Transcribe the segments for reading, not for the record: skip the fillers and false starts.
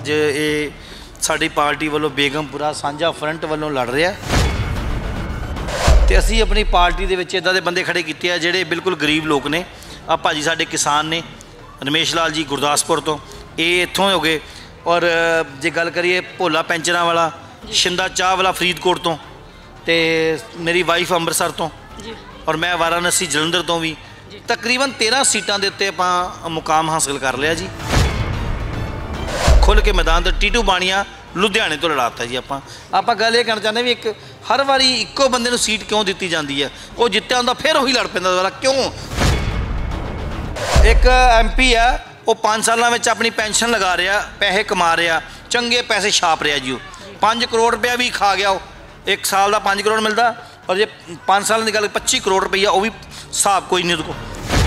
ਅੱਜ ਇਹ ਸਾਡੀ ਪਾਰਟੀ ਵੱਲੋਂ ਬੇਗਮਪੁਰਾ ਸਾਂਝਾ ਫਰੰਟ ਵੱਲੋਂ ਲੜ ਰਿਹਾ ਤੇ ਅਸੀਂ ਆਪਣੀ ਪਾਰਟੀ ਦੇ ਵਿੱਚ ਇਦਾਂ ਦੇ ਬੰਦੇ ਖੜੇ ਕੀਤੇ ਆ ਜਿਹੜੇ ਬਿਲਕੁਲ ਗਰੀਬ ਲੋਕ ਨੇ। ਆ ਭਾਜੀ ਸਾਡੇ ਕਿਸਾਨ ਨੇ, ਰਮੇਸ਼ ਲਾਲ ਜੀ ਗੁਰਦਾਸਪੁਰ ਤੋਂ, ਇਹ ਇੱਥੋਂ ਹੋ ਗਏ। ਔਰ ਜੇ ਗੱਲ ਕਰੀਏ ਭੋਲਾ ਪੈਂਚਰਾਂ ਵਾਲਾ, ਸ਼ਿੰਦਾ ਚਾਹ ਵਾਲਾ ਫਰੀਦਕੋਟ ਤੋਂ, ਤੇ ਮੇਰੀ ਵਾਈਫ ਅੰਮ੍ਰਿਤਸਰ ਤੋਂ, ਔਰ ਮੈਂ ਵਾਰਾਣਸੀ ਜਲੰਧਰ ਤੋਂ ਵੀ। ਤਕਰੀਬਨ 13 ਸੀਟਾਂ ਦੇ ਉੱਤੇ ਆਪਾਂ ਮੁਕਾਮ ਹਾਸਲ ਕਰ ਲਿਆ ਜੀ। ਖੁੱਲ੍ਹ ਕੇ ਮੈਦਾਨ ਤੇ ਟੀਟੂ ਬਾਣੀਆਂ ਲੁਧਿਆਣੇ ਤੋਂ ਲੜਾਤਾ ਜੀ। ਆਪਾਂ ਗੱਲ ਇਹ ਕਰਨਾ ਚਾਹੁੰਦੇ ਵੀ ਇੱਕ ਹਰ ਵਾਰੀ ਇੱਕੋ ਬੰਦੇ ਨੂੰ ਸੀਟ ਕਿਉਂ ਦਿੱਤੀ ਜਾਂਦੀ ਹੈ? ਉਹ ਜਿੱਤਿਆ ਹੁੰਦਾ ਫਿਰ ਉਹੀ ਲੜ ਪੈਂਦਾ ਦੁਬਾਰਾ ਕਿਉਂ? ਇੱਕ MP ਆ, ਉਹ 5 ਸਾਲਾਂ ਵਿੱਚ ਆਪਣੀ ਪੈਨਸ਼ਨ ਲਗਾ ਰਿਹਾ, ਪੈਸੇ ਕਮਾ ਰਿਹਾ, ਚੰਗੇ ਪੈਸੇ ਛਾਪ ਰਿਹਾ ਜੀ। ਉਹ 5 ਕਰੋੜ ਰੁਪਇਆ ਵੀ ਖਾ ਗਿਆ। ਉਹ 1 ਸਾਲ ਦਾ 5 ਕਰੋੜ ਮਿਲਦਾ, ਔਰ ਜੇ 5 ਸਾਲਾਂ ਦੀ ਗੱਲ 25 ਕਰੋੜ ਰੁਪਈਆ, ਉਹ ਵੀ ਹਿਸਾਬ ਕੋਈ ਨਹੀਂ ਉਹਦੇ ਕੋਲ।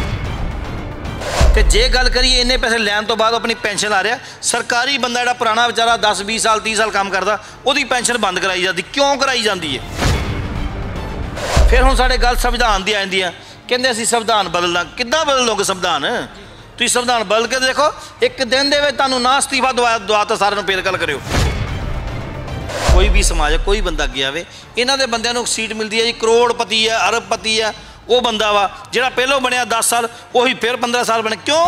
ਤੇ ਜੇ ਗੱਲ ਕਰੀਏ ਇੰਨੇ ਪੈਸੇ ਲੈਣ ਤੋਂ ਬਾਅਦ ਆਪਣੀ ਪੈਨਸ਼ਨ ਆ ਰਿਹਾ, ਸਰਕਾਰੀ ਬੰਦਾ ਜਿਹੜਾ ਪੁਰਾਣਾ ਵਿਚਾਰਾ 10 20 ਸਾਲ 30 ਸਾਲ ਕੰਮ ਕਰਦਾ, ਉਹਦੀ ਪੈਨਸ਼ਨ ਬੰਦ ਕਰਾਈ ਜਾਂਦੀ। ਕਿਉਂ ਕਰਾਈ ਜਾਂਦੀ ਹੈ? ਫਿਰ ਹੁਣ ਸਾਡੇ ਗੱਲ ਸੰਵਿਧਾਨ ਦੀ ਆ ਜਾਂਦੀ ਆ, ਕਹਿੰਦੇ ਅਸੀਂ ਸੰਵਿਧਾਨ ਬਦਲਣਾ। ਕਿੱਦਾਂ ਬਦਲ ਲਓਗੇ ਸੰਵਿਧਾਨ? ਤੁਸੀਂ ਸੰਵਿਧਾਨ ਬਦਲ ਕੇ ਦੇਖੋ, ਇੱਕ ਦਿਨ ਦੇ ਵਿੱਚ ਤੁਹਾਨੂੰ ਨਾ ਅਸਤੀਫਾ ਦਵਾ ਤਾਂ ਸਾਰਿਆਂ ਨੂੰ ਫੇਰ ਗੱਲ ਕਰਿਓ। ਕੋਈ ਵੀ ਸਮਾਜ, ਕੋਈ ਬੰਦਾ ਅੱਗੇ ਆਵੇ, ਇਹਨਾਂ ਦੇ ਬੰਦਿਆਂ ਨੂੰ ਸੀਟ ਮਿਲਦੀ ਹੈ ਜੀ। ਕਰੋੜਪਤੀ ਹੈ, ਅਰਬਪਤੀ ਹੈ, ਉਹ ਬੰਦਾ ਵਾ ਜਿਹੜਾ ਪਹਿਲੋਂ ਬਣਿਆ 10 ਸਾਲ, ਉਹੀ ਫਿਰ 15 ਸਾਲ ਬਣੇ। ਕਿਉਂ?